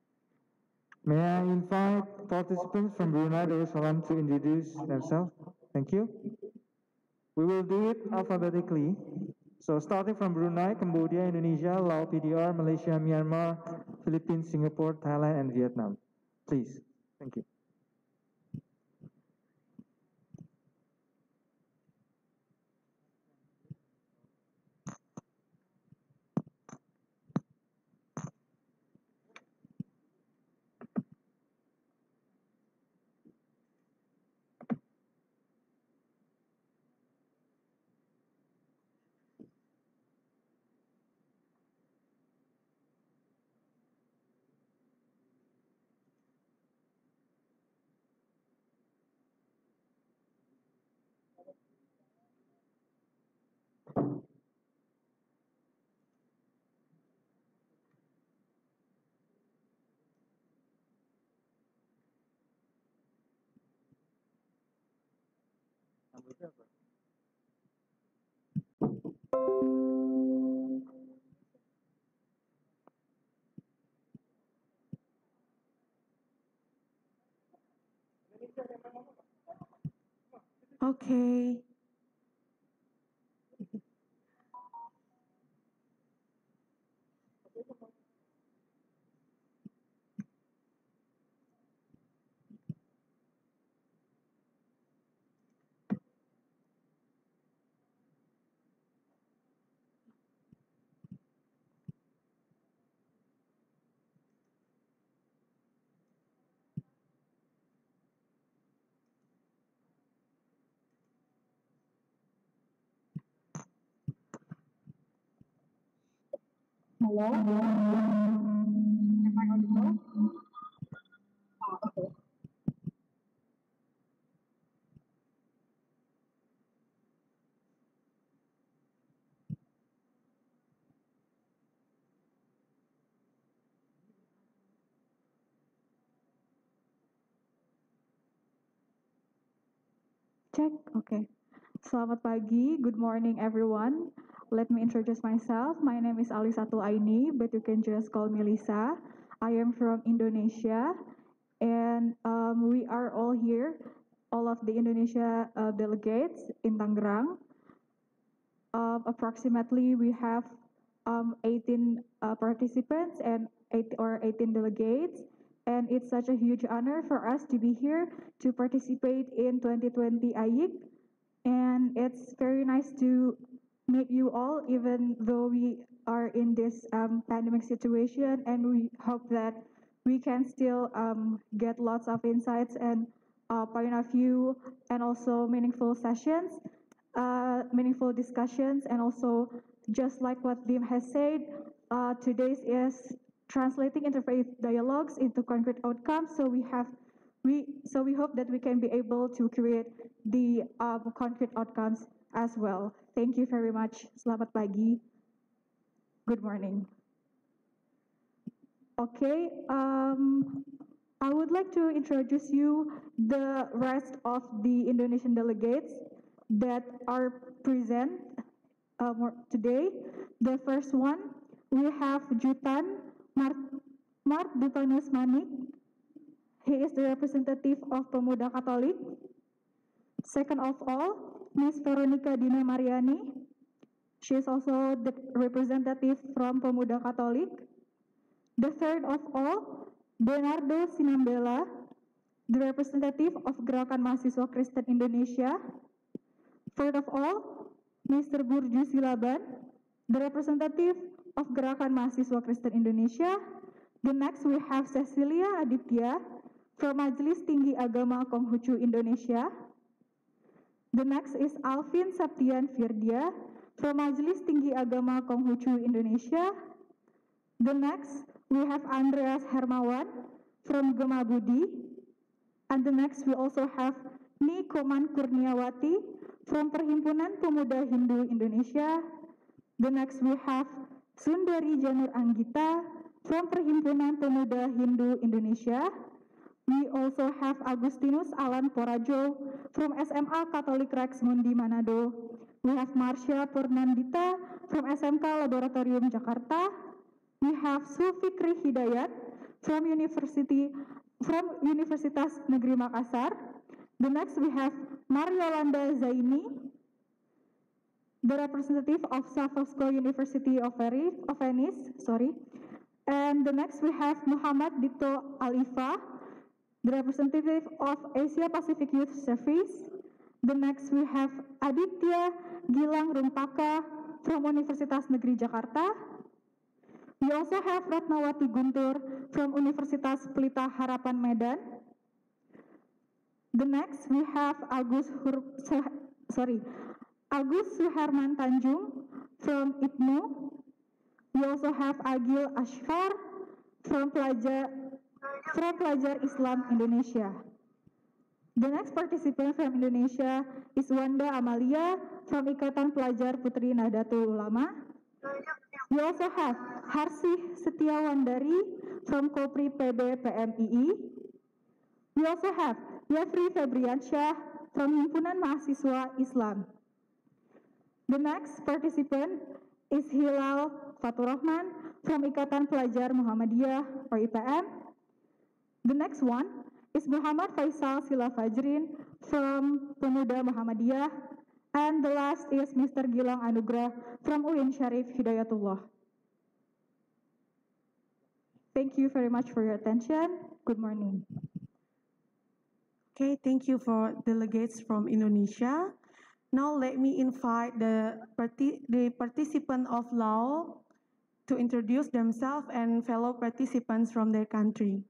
May I invite participants from Brunei Darussalam to introduce themselves? Thank you. We will do it alphabetically. So starting from Brunei, Cambodia, Indonesia, Laos, P D R, Malaysia, Myanmar, Philippines, Singapore, Thailand, and Vietnam. Please. Thank you. Okay. Hello? Am I audible? Ah, okay. Check, okay. Selamat pagi, good morning everyone. Let me introduce myself. My name is Alisatul Aini, but you can just call me Lisa. I am from Indonesia, and um, we are all here, all of the Indonesia uh, delegates in Tangerang. Um, approximately, we have um, eighteen uh, participants and eight or eighteen delegates. And it's such a huge honor for us to be here to participate in twenty twenty I Y I C. And it's very nice to meet you all, even though we are in this um, pandemic situation. And we hope that we can still um, get lots of insights and uh, point of view, and also meaningful sessions, uh, meaningful discussions, and also just like what Dim has said, uh, today's is translating interfaith dialogues into concrete outcomes. So we have, we so we hope that we can be able to create the um, concrete outcomes as well. Thank you very much. Selamat pagi. Good morning. Okay, um, I would like to introduce you the rest of the Indonesian delegates that are present uh, today. The first one, we have Jutan Mart, Mart Dupanus Manik. He is the representative of Pemuda Katolik. Second of all, Miss Veronica Dina Mariani. She is also the representative from Pemuda Katolik. The third of all, Bernardo Sinambela, the representative of Gerakan Mahasiswa Kristen Indonesia. Third of all, Mister Burju Silaban, the representative of Gerakan Mahasiswa Kristen Indonesia. The next we have Cecilia Aditya from Majelis Tinggi Agama Konghucu Indonesia. The next is Alvin Saptian Firdia from Majelis Tinggi Agama Konghucu Indonesia. The next we have Andreas Hermawan from Gema Budi. And the next we also have Ni Koman Kurniawati from Perhimpunan Pemuda Hindu Indonesia. The next we have Sundari Janur Anggita from Perhimpunan Pemuda Hindu Indonesia. We also have Agustinus Alan Porajo from S M A Katolik Rex Mundi Manado. We have Marsha Purnandita from S M K Laboratorium Jakarta. We have Sufikri Hidayat from University from Universitas Negeri Makassar. The next we have Mariolanda Zaini, the representative of Safosco University of Venice, sorry. And the next we have Muhammad Dito Alifa, the representative of Asia Pacific Youth Service. The next we have Aditya Gilang Rumpaka from Universitas Negeri Jakarta. We also have Ratnawati Guntur from Universitas Pelita Harapan Medan. The next we have Agus Hur sorry Agus Suherman Tanjung from I P N U. We also have Agil Ashfar from Pelajar from Pelajar Islam Indonesia. The next participant from Indonesia is Wanda Amalia from Ikatan Pelajar Putri Nahdlatul Ulama. We also have Harsih Setiawandari from Kopri P B P M I I. We also have Yafri Febriansyah from Himpunan Mahasiswa Islam. The next participant is Hilal Fatur Rahman from Ikatan Pelajar Muhammadiyah or I P M. The next one is Muhammad Faisal Sila Fajrin from Pemuda Muhammadiyah. And the last is Mister Gilang Anugrah from U I N Syarif Hidayatullah. Thank you very much for your attention. Good morning. Okay, thank you for delegates from Indonesia. Now let me invite the, parti the participant of Laos to introduce themselves and fellow participants from their country.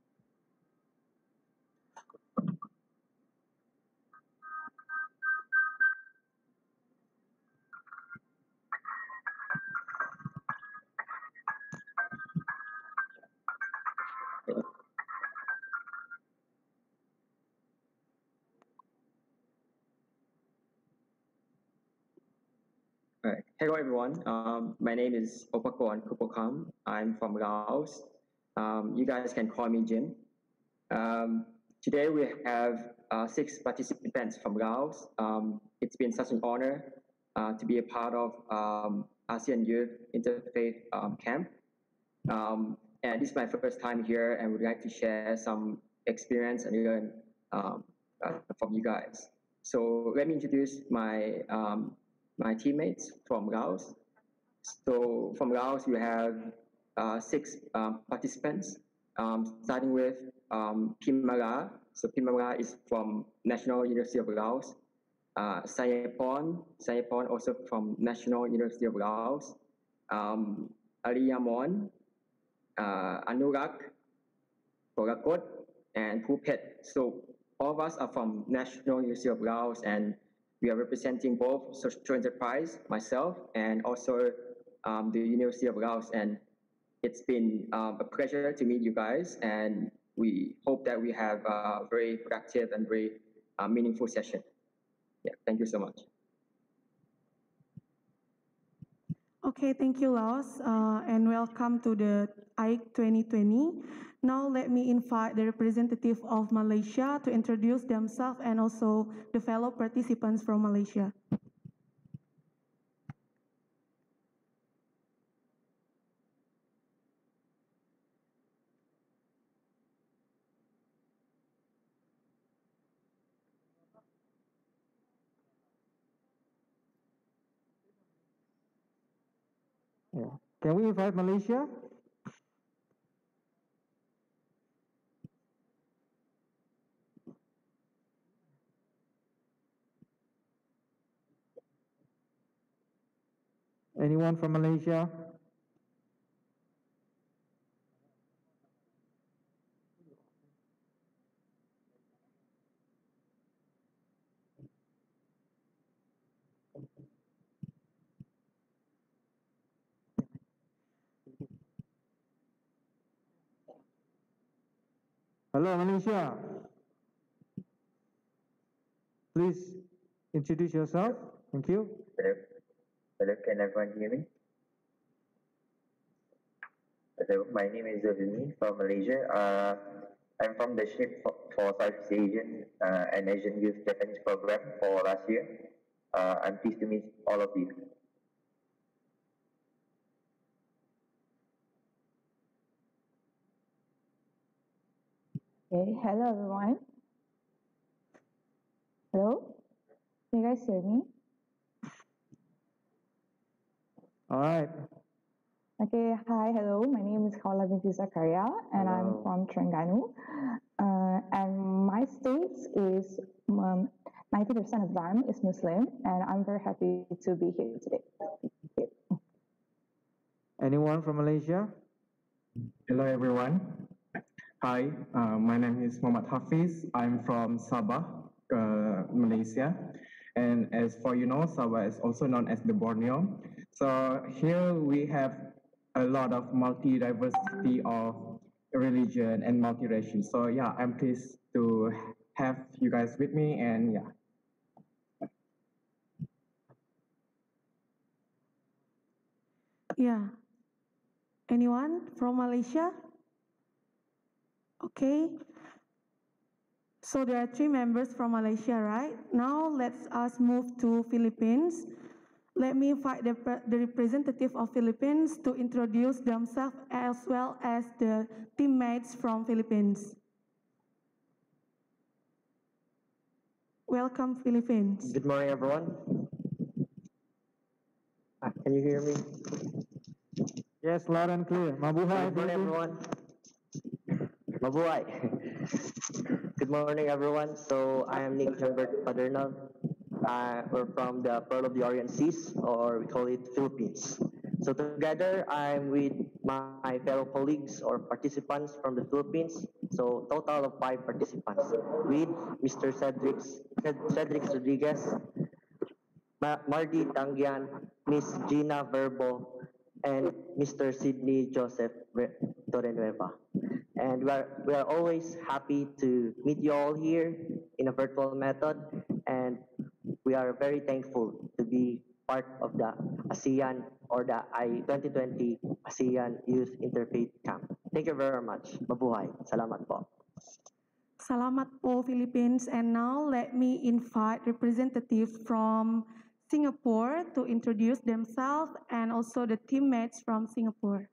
All right. Hello, everyone. Um, my name is Opakon Kupokam. I'm from Laos. Um, you guys can call me Jin. Um, today we have uh, six participants from Laos. Um, it's been such an honor uh, to be a part of um, ASEAN Youth Interfaith um, Camp. Um, and this is my first time here, and would like to share some experience and learn um, uh, from you guys. So let me introduce my um, my teammates from Laos. So from Laos, we have uh, six um, participants, um, starting with um, Pimala. So Pimala is from National University of Laos. Uh, Sayepon, Sayepon also from National University of Laos. Um, Aliyamon, uh, Anurag, Korakot, and Phuket. So all of us are from National University of Laos, and we are representing both social enterprise, myself, and also um, the University of Laos. And it's been um, a pleasure to meet you guys, and we hope that we have a very productive and very uh, meaningful session. Yeah, thank you so much. Okay, thank you, Laos, uh, and welcome to the A I C twenty twenty. Now let me invite the representative of Malaysia to introduce themselves and also the fellow participants from Malaysia. Yeah. Can we invite Malaysia? Anyone from Malaysia? Hello, Malaysia. Please introduce yourself. Thank you. Hello. Hello, can everyone hear me? Hello, my name is Zulmi from Malaysia. Uh, I'm from the SHIP for, for Southeast Asian uh, and Asian Youth Japanese program for last year. Uh, I'm pleased to meet all of you. Okay, hello everyone. Hello? Can you guys hear me? All right. Okay, hi, hello. My name is Kaula Binti Zakaria, and Hello. I'm from Terengganu. Uh, and my state is um, ninety percent of them is Muslim, and I'm very happy to be here today. Anyone from Malaysia? Hello everyone. Hi, uh, my name is Muhammad Hafiz. I'm from Sabah, uh, Malaysia. And as for you know, Sabah is also known as the Borneo. So here we have a lot of multi-diversity of religion and multiracial. So yeah, I'm pleased to have you guys with me, and yeah. Yeah. Anyone from Malaysia? Okay. So there are three members from Malaysia, right? Now let's us move to Philippines. Let me invite the, the representative of Philippines to introduce themselves as well as the teammates from Philippines. Welcome, Philippines. Good morning, everyone. Ah, can you hear me? Yes, loud and clear. Mabuhay. Good morning, everyone. Mabuhay. Good morning, everyone. So I am Nick Humbert Padernal. Uh, we're from the Pearl of the Orient Seas, or we call it Philippines. So together, I'm with my fellow colleagues or participants from the Philippines. So total of five participants with Mister Cedric, Cedric Rodriguez, Ma Mardi Tangian, Miss Gina Verbo, and Mister Sidney Joseph Torrenueva. And we are, we are always happy to meet you all here in a virtual method, and we are very thankful to be part of the ASEAN or the I twenty twenty ASEAN Youth Interfaith Camp. Thank you very much. Mabuhay. Salamat po. Salamat po, Philippines. And now let me invite representatives from Singapore to introduce themselves and also the teammates from Singapore.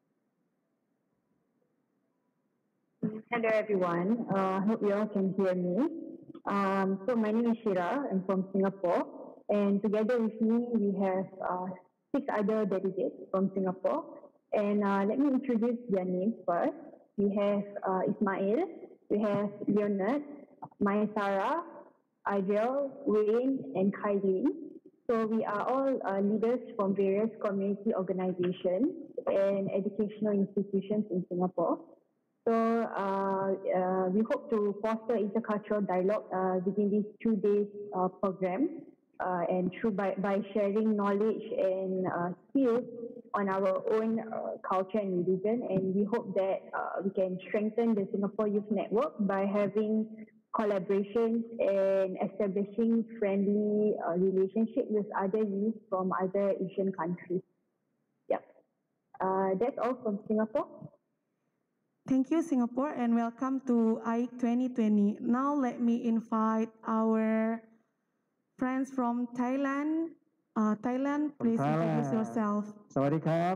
Hello everyone, I uh, hope you all can hear me. Um, so my name is Shira, I'm from Singapore, and together with me we have uh, six other delegates from Singapore. And uh, let me introduce their names first. We have uh, Ismail, we have Leonard, Maya Sarah, Adriel, Wayne, and Kylie. So we are all uh, leaders from various community organizations and educational institutions in Singapore. So uh, uh, we hope to foster intercultural dialogue uh, within these two days uh, program, uh, and through by, by sharing knowledge and uh, skills on our own uh, culture and religion. And we hope that uh, we can strengthen the Singapore Youth Network by having collaborations and establishing friendly uh, relationship with other youth from other Asian countries. Yep. Uh, that's all from Singapore. Thank you, Singapore, and welcome to A I C twenty twenty. Now let me invite our friends from Thailand. Uh, Thailand, From please Thailand. introduce yourself. Sawadee krap.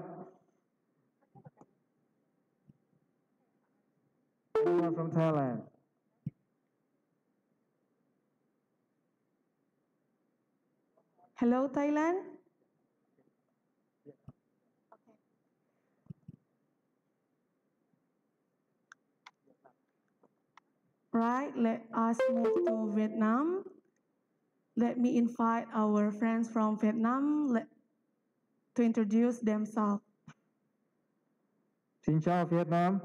Anyone from Thailand? Hello, Thailand. Right, let us move to Vietnam. Let me invite our friends from Vietnam let, to introduce themselves. Xin chào Vietnam.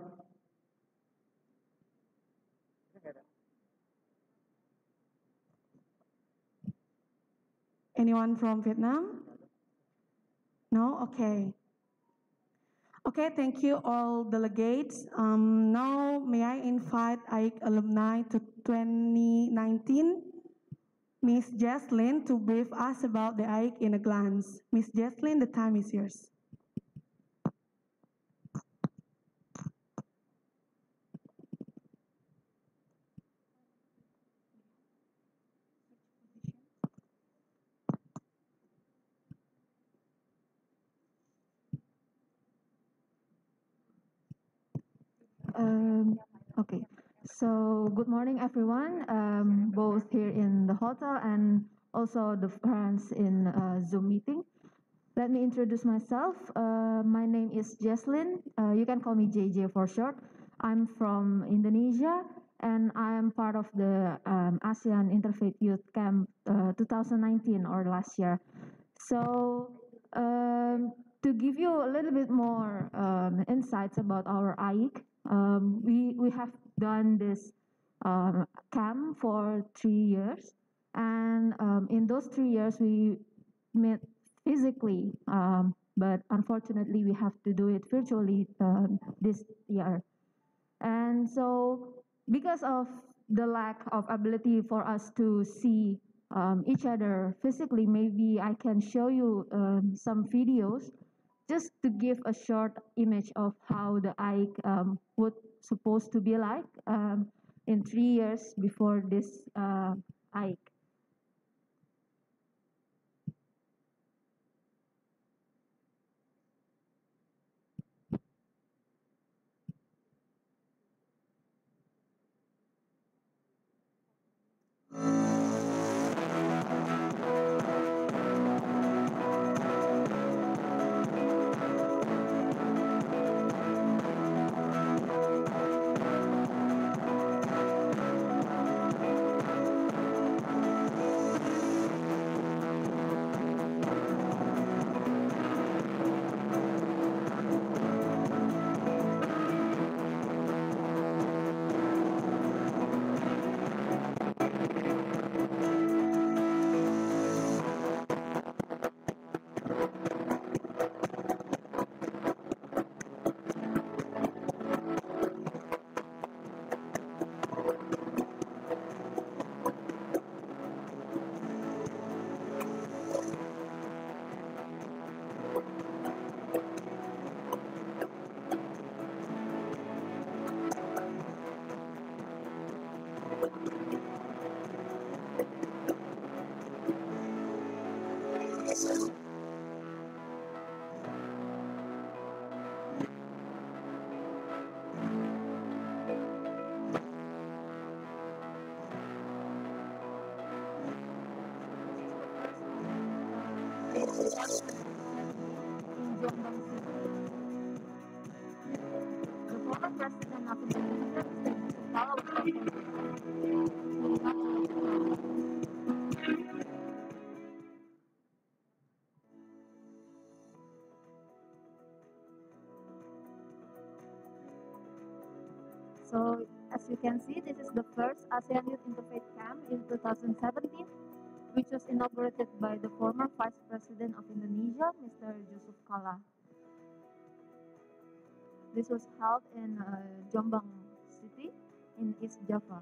Anyone from Vietnam? No? Okay. Okay, thank you all delegates. Um, now, may I invite A I C alumni to twenty nineteen, Miss Jesslyn, to brief us about the A I C in a glance. Miss Jesslyn, the time is yours. Um, okay, So good morning, everyone, um, both here in the hotel and also the friends in uh, Zoom meeting. Let me introduce myself. Uh, my name is Jesslyn. Uh, you can call me J J for short. I'm from Indonesia, and I am part of the um, ASEAN Interfaith Youth Camp uh, twenty nineteen or last year. So um, to give you a little bit more um, insights about our A I C, um, we, we have done this um, camp for three years. And um, in those three years, we met physically, um, but unfortunately, we have to do it virtually um, this year. And so because of the lack of ability for us to see um, each other physically, maybe I can show you um, some videos just to give a short image of how the A I C um, would supposed to be like um, in three years before this uh, A I C. So as you can see, this is the first ASEAN Youth Interfaith Camp in two thousand seventeen, which was inaugurated by the former Vice President of Indonesia, Mister Yusuf Kala. This was held in uh, Jombang City in East Java.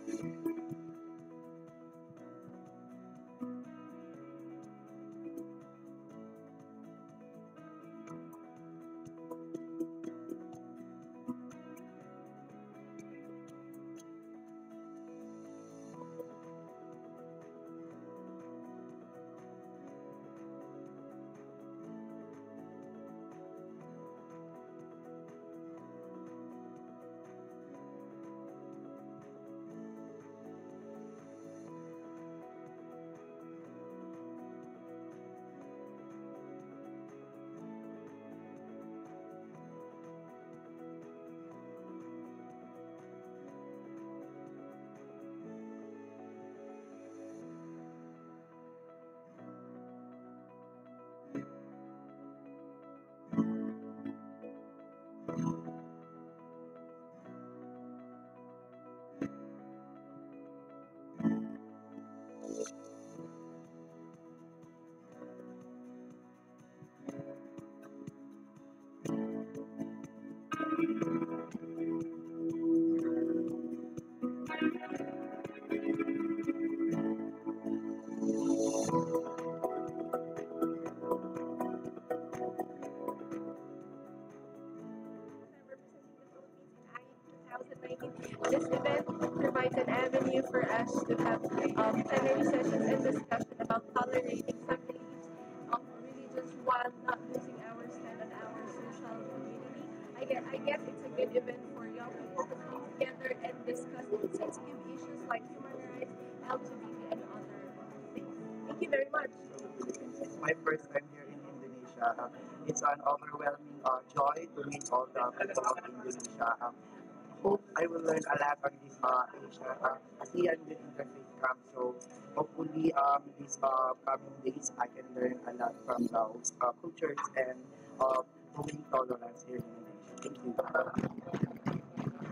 This event provides an avenue for us to have um, plenary sessions and discussion about tolerating some beliefs of religions while not losing our stand on our social community. I guess, I guess it's a good event for young people to come together and discuss sensitive issues like human rights, L G B T, and other things. Thank you very much. It's my first time here in Indonesia. Uh, it's an overwhelming uh, joy to meet all the people of Indonesia. Um, hope I will learn a lot on this uh, Asia, uh, ASEAN Youth Interfaith Camp. So hopefully um, these uh, coming days I can learn a lot from those uh, cultures and uh, doing tolerance here in Indonesia. Thank you.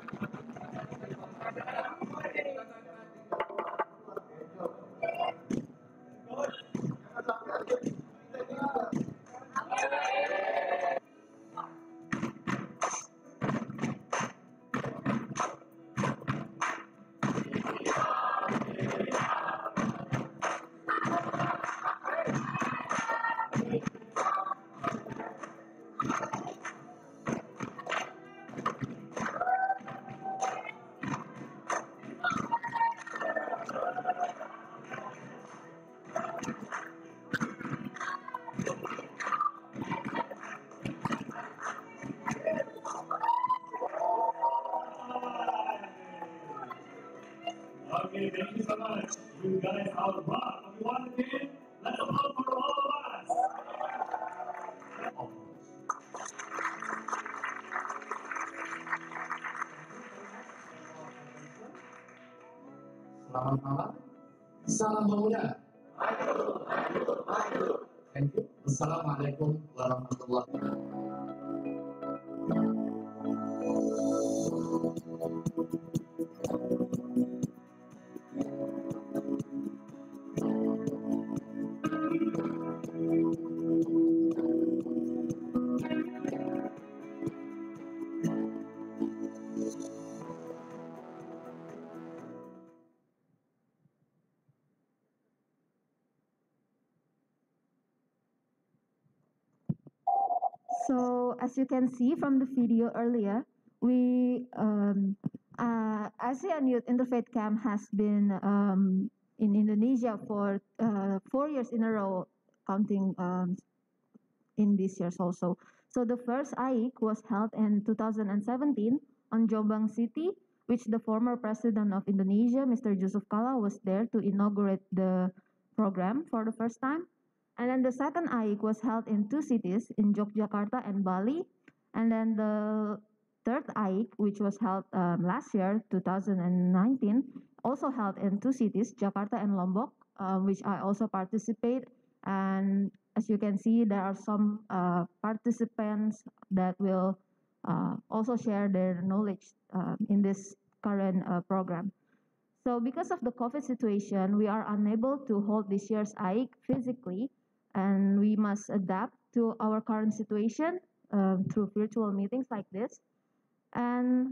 Okay, thank you so much. You guys are rock. If you want to again, let's applaud for all of us. Selamat malam. Salam pemuda. Thank you. Assalamualaikum warahmatullahi So as you can see from the video earlier, we um, uh, ASEAN Youth Interfaith Camp has been um, in Indonesia for uh, four years in a row, counting um, in these years also. So the first A I C was held in two thousand seventeen on Jombang City, which the former president of Indonesia, Mister Yusuf Kala, was there to inaugurate the program for the first time. And then the second A I C was held in two cities, in Yogyakarta and Bali. And then the third A I C, which was held um, last year, two thousand nineteen, also held in two cities, Jakarta and Lombok, uh, which I also participate. And as you can see, there are some uh, participants that will uh, also share their knowledge uh, in this current uh, program. So because of the COVID situation, we are unable to hold this year's A I C physically, and we must adapt to our current situation uh, through virtual meetings like this. And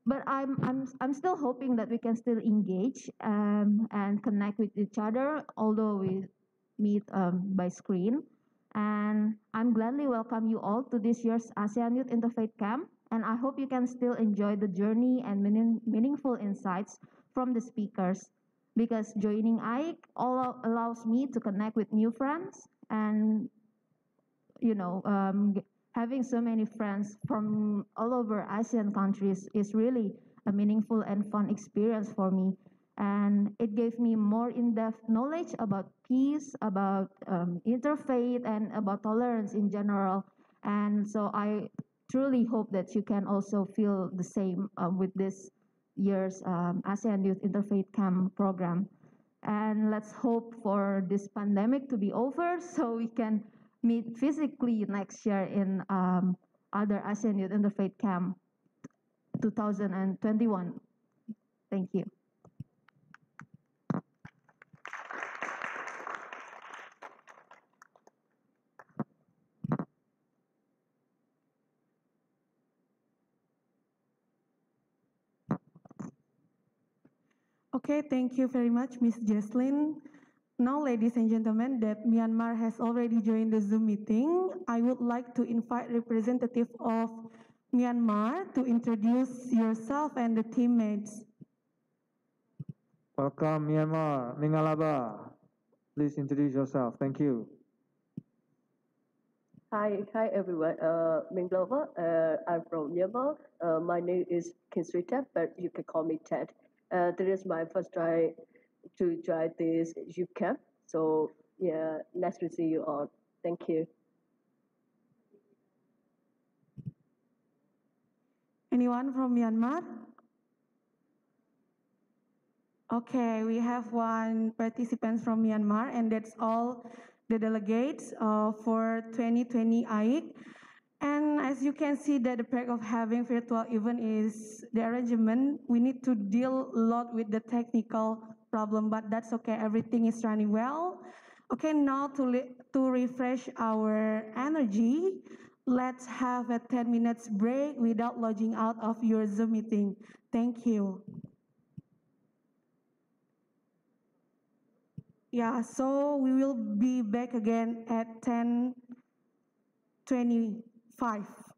but I'm I'm I'm still hoping that we can still engage um, and connect with each other, although we meet um, by screen. And I'm gladly welcome you all to this year's ASEAN Youth Interfaith Camp. And I hope you can still enjoy the journey and meaning, meaningful insights from the speakers, because joining A I C all allows me to connect with new friends, and you know, um, having so many friends from all over ASEAN countries is really a meaningful and fun experience for me. And it gave me more in-depth knowledge about peace, about um, interfaith, and about tolerance in general. And so I truly hope that you can also feel the same uh, with this year's um, ASEAN Youth Interfaith Camp program. And let's hope for this pandemic to be over so we can meet physically next year in um, other ASEAN Youth Interfaith Camp two thousand twenty-one. Thank you. Okay, thank you very much, Miz Jesslyn. Now, ladies and gentlemen, that Myanmar has already joined the Zoom meeting, I would like to invite representative of Myanmar to introduce yourself and the teammates. Welcome, Myanmar. Mingalaba. Please introduce yourself. Thank you. Hi, hi everyone. Uh, Minglova. Uh, I'm from Myanmar. Uh, my name is Kinsrita, but you can call me Ted. Uh, this is my first try to join this youth camp. So yeah, nice to see you all. Thank you. Anyone from Myanmar? Okay, we have one participant from Myanmar, and that's all the delegates uh, for twenty twenty A I C. And as you can see, that the perk of having virtual event is the arrangement. We need to deal a lot with the technical problem, but that's okay. Everything is running well. Okay, now to, to refresh our energy, let's have a ten minutes break without logging out of your Zoom meeting. Thank you. Yeah, so we will be back again at ten twenty-five.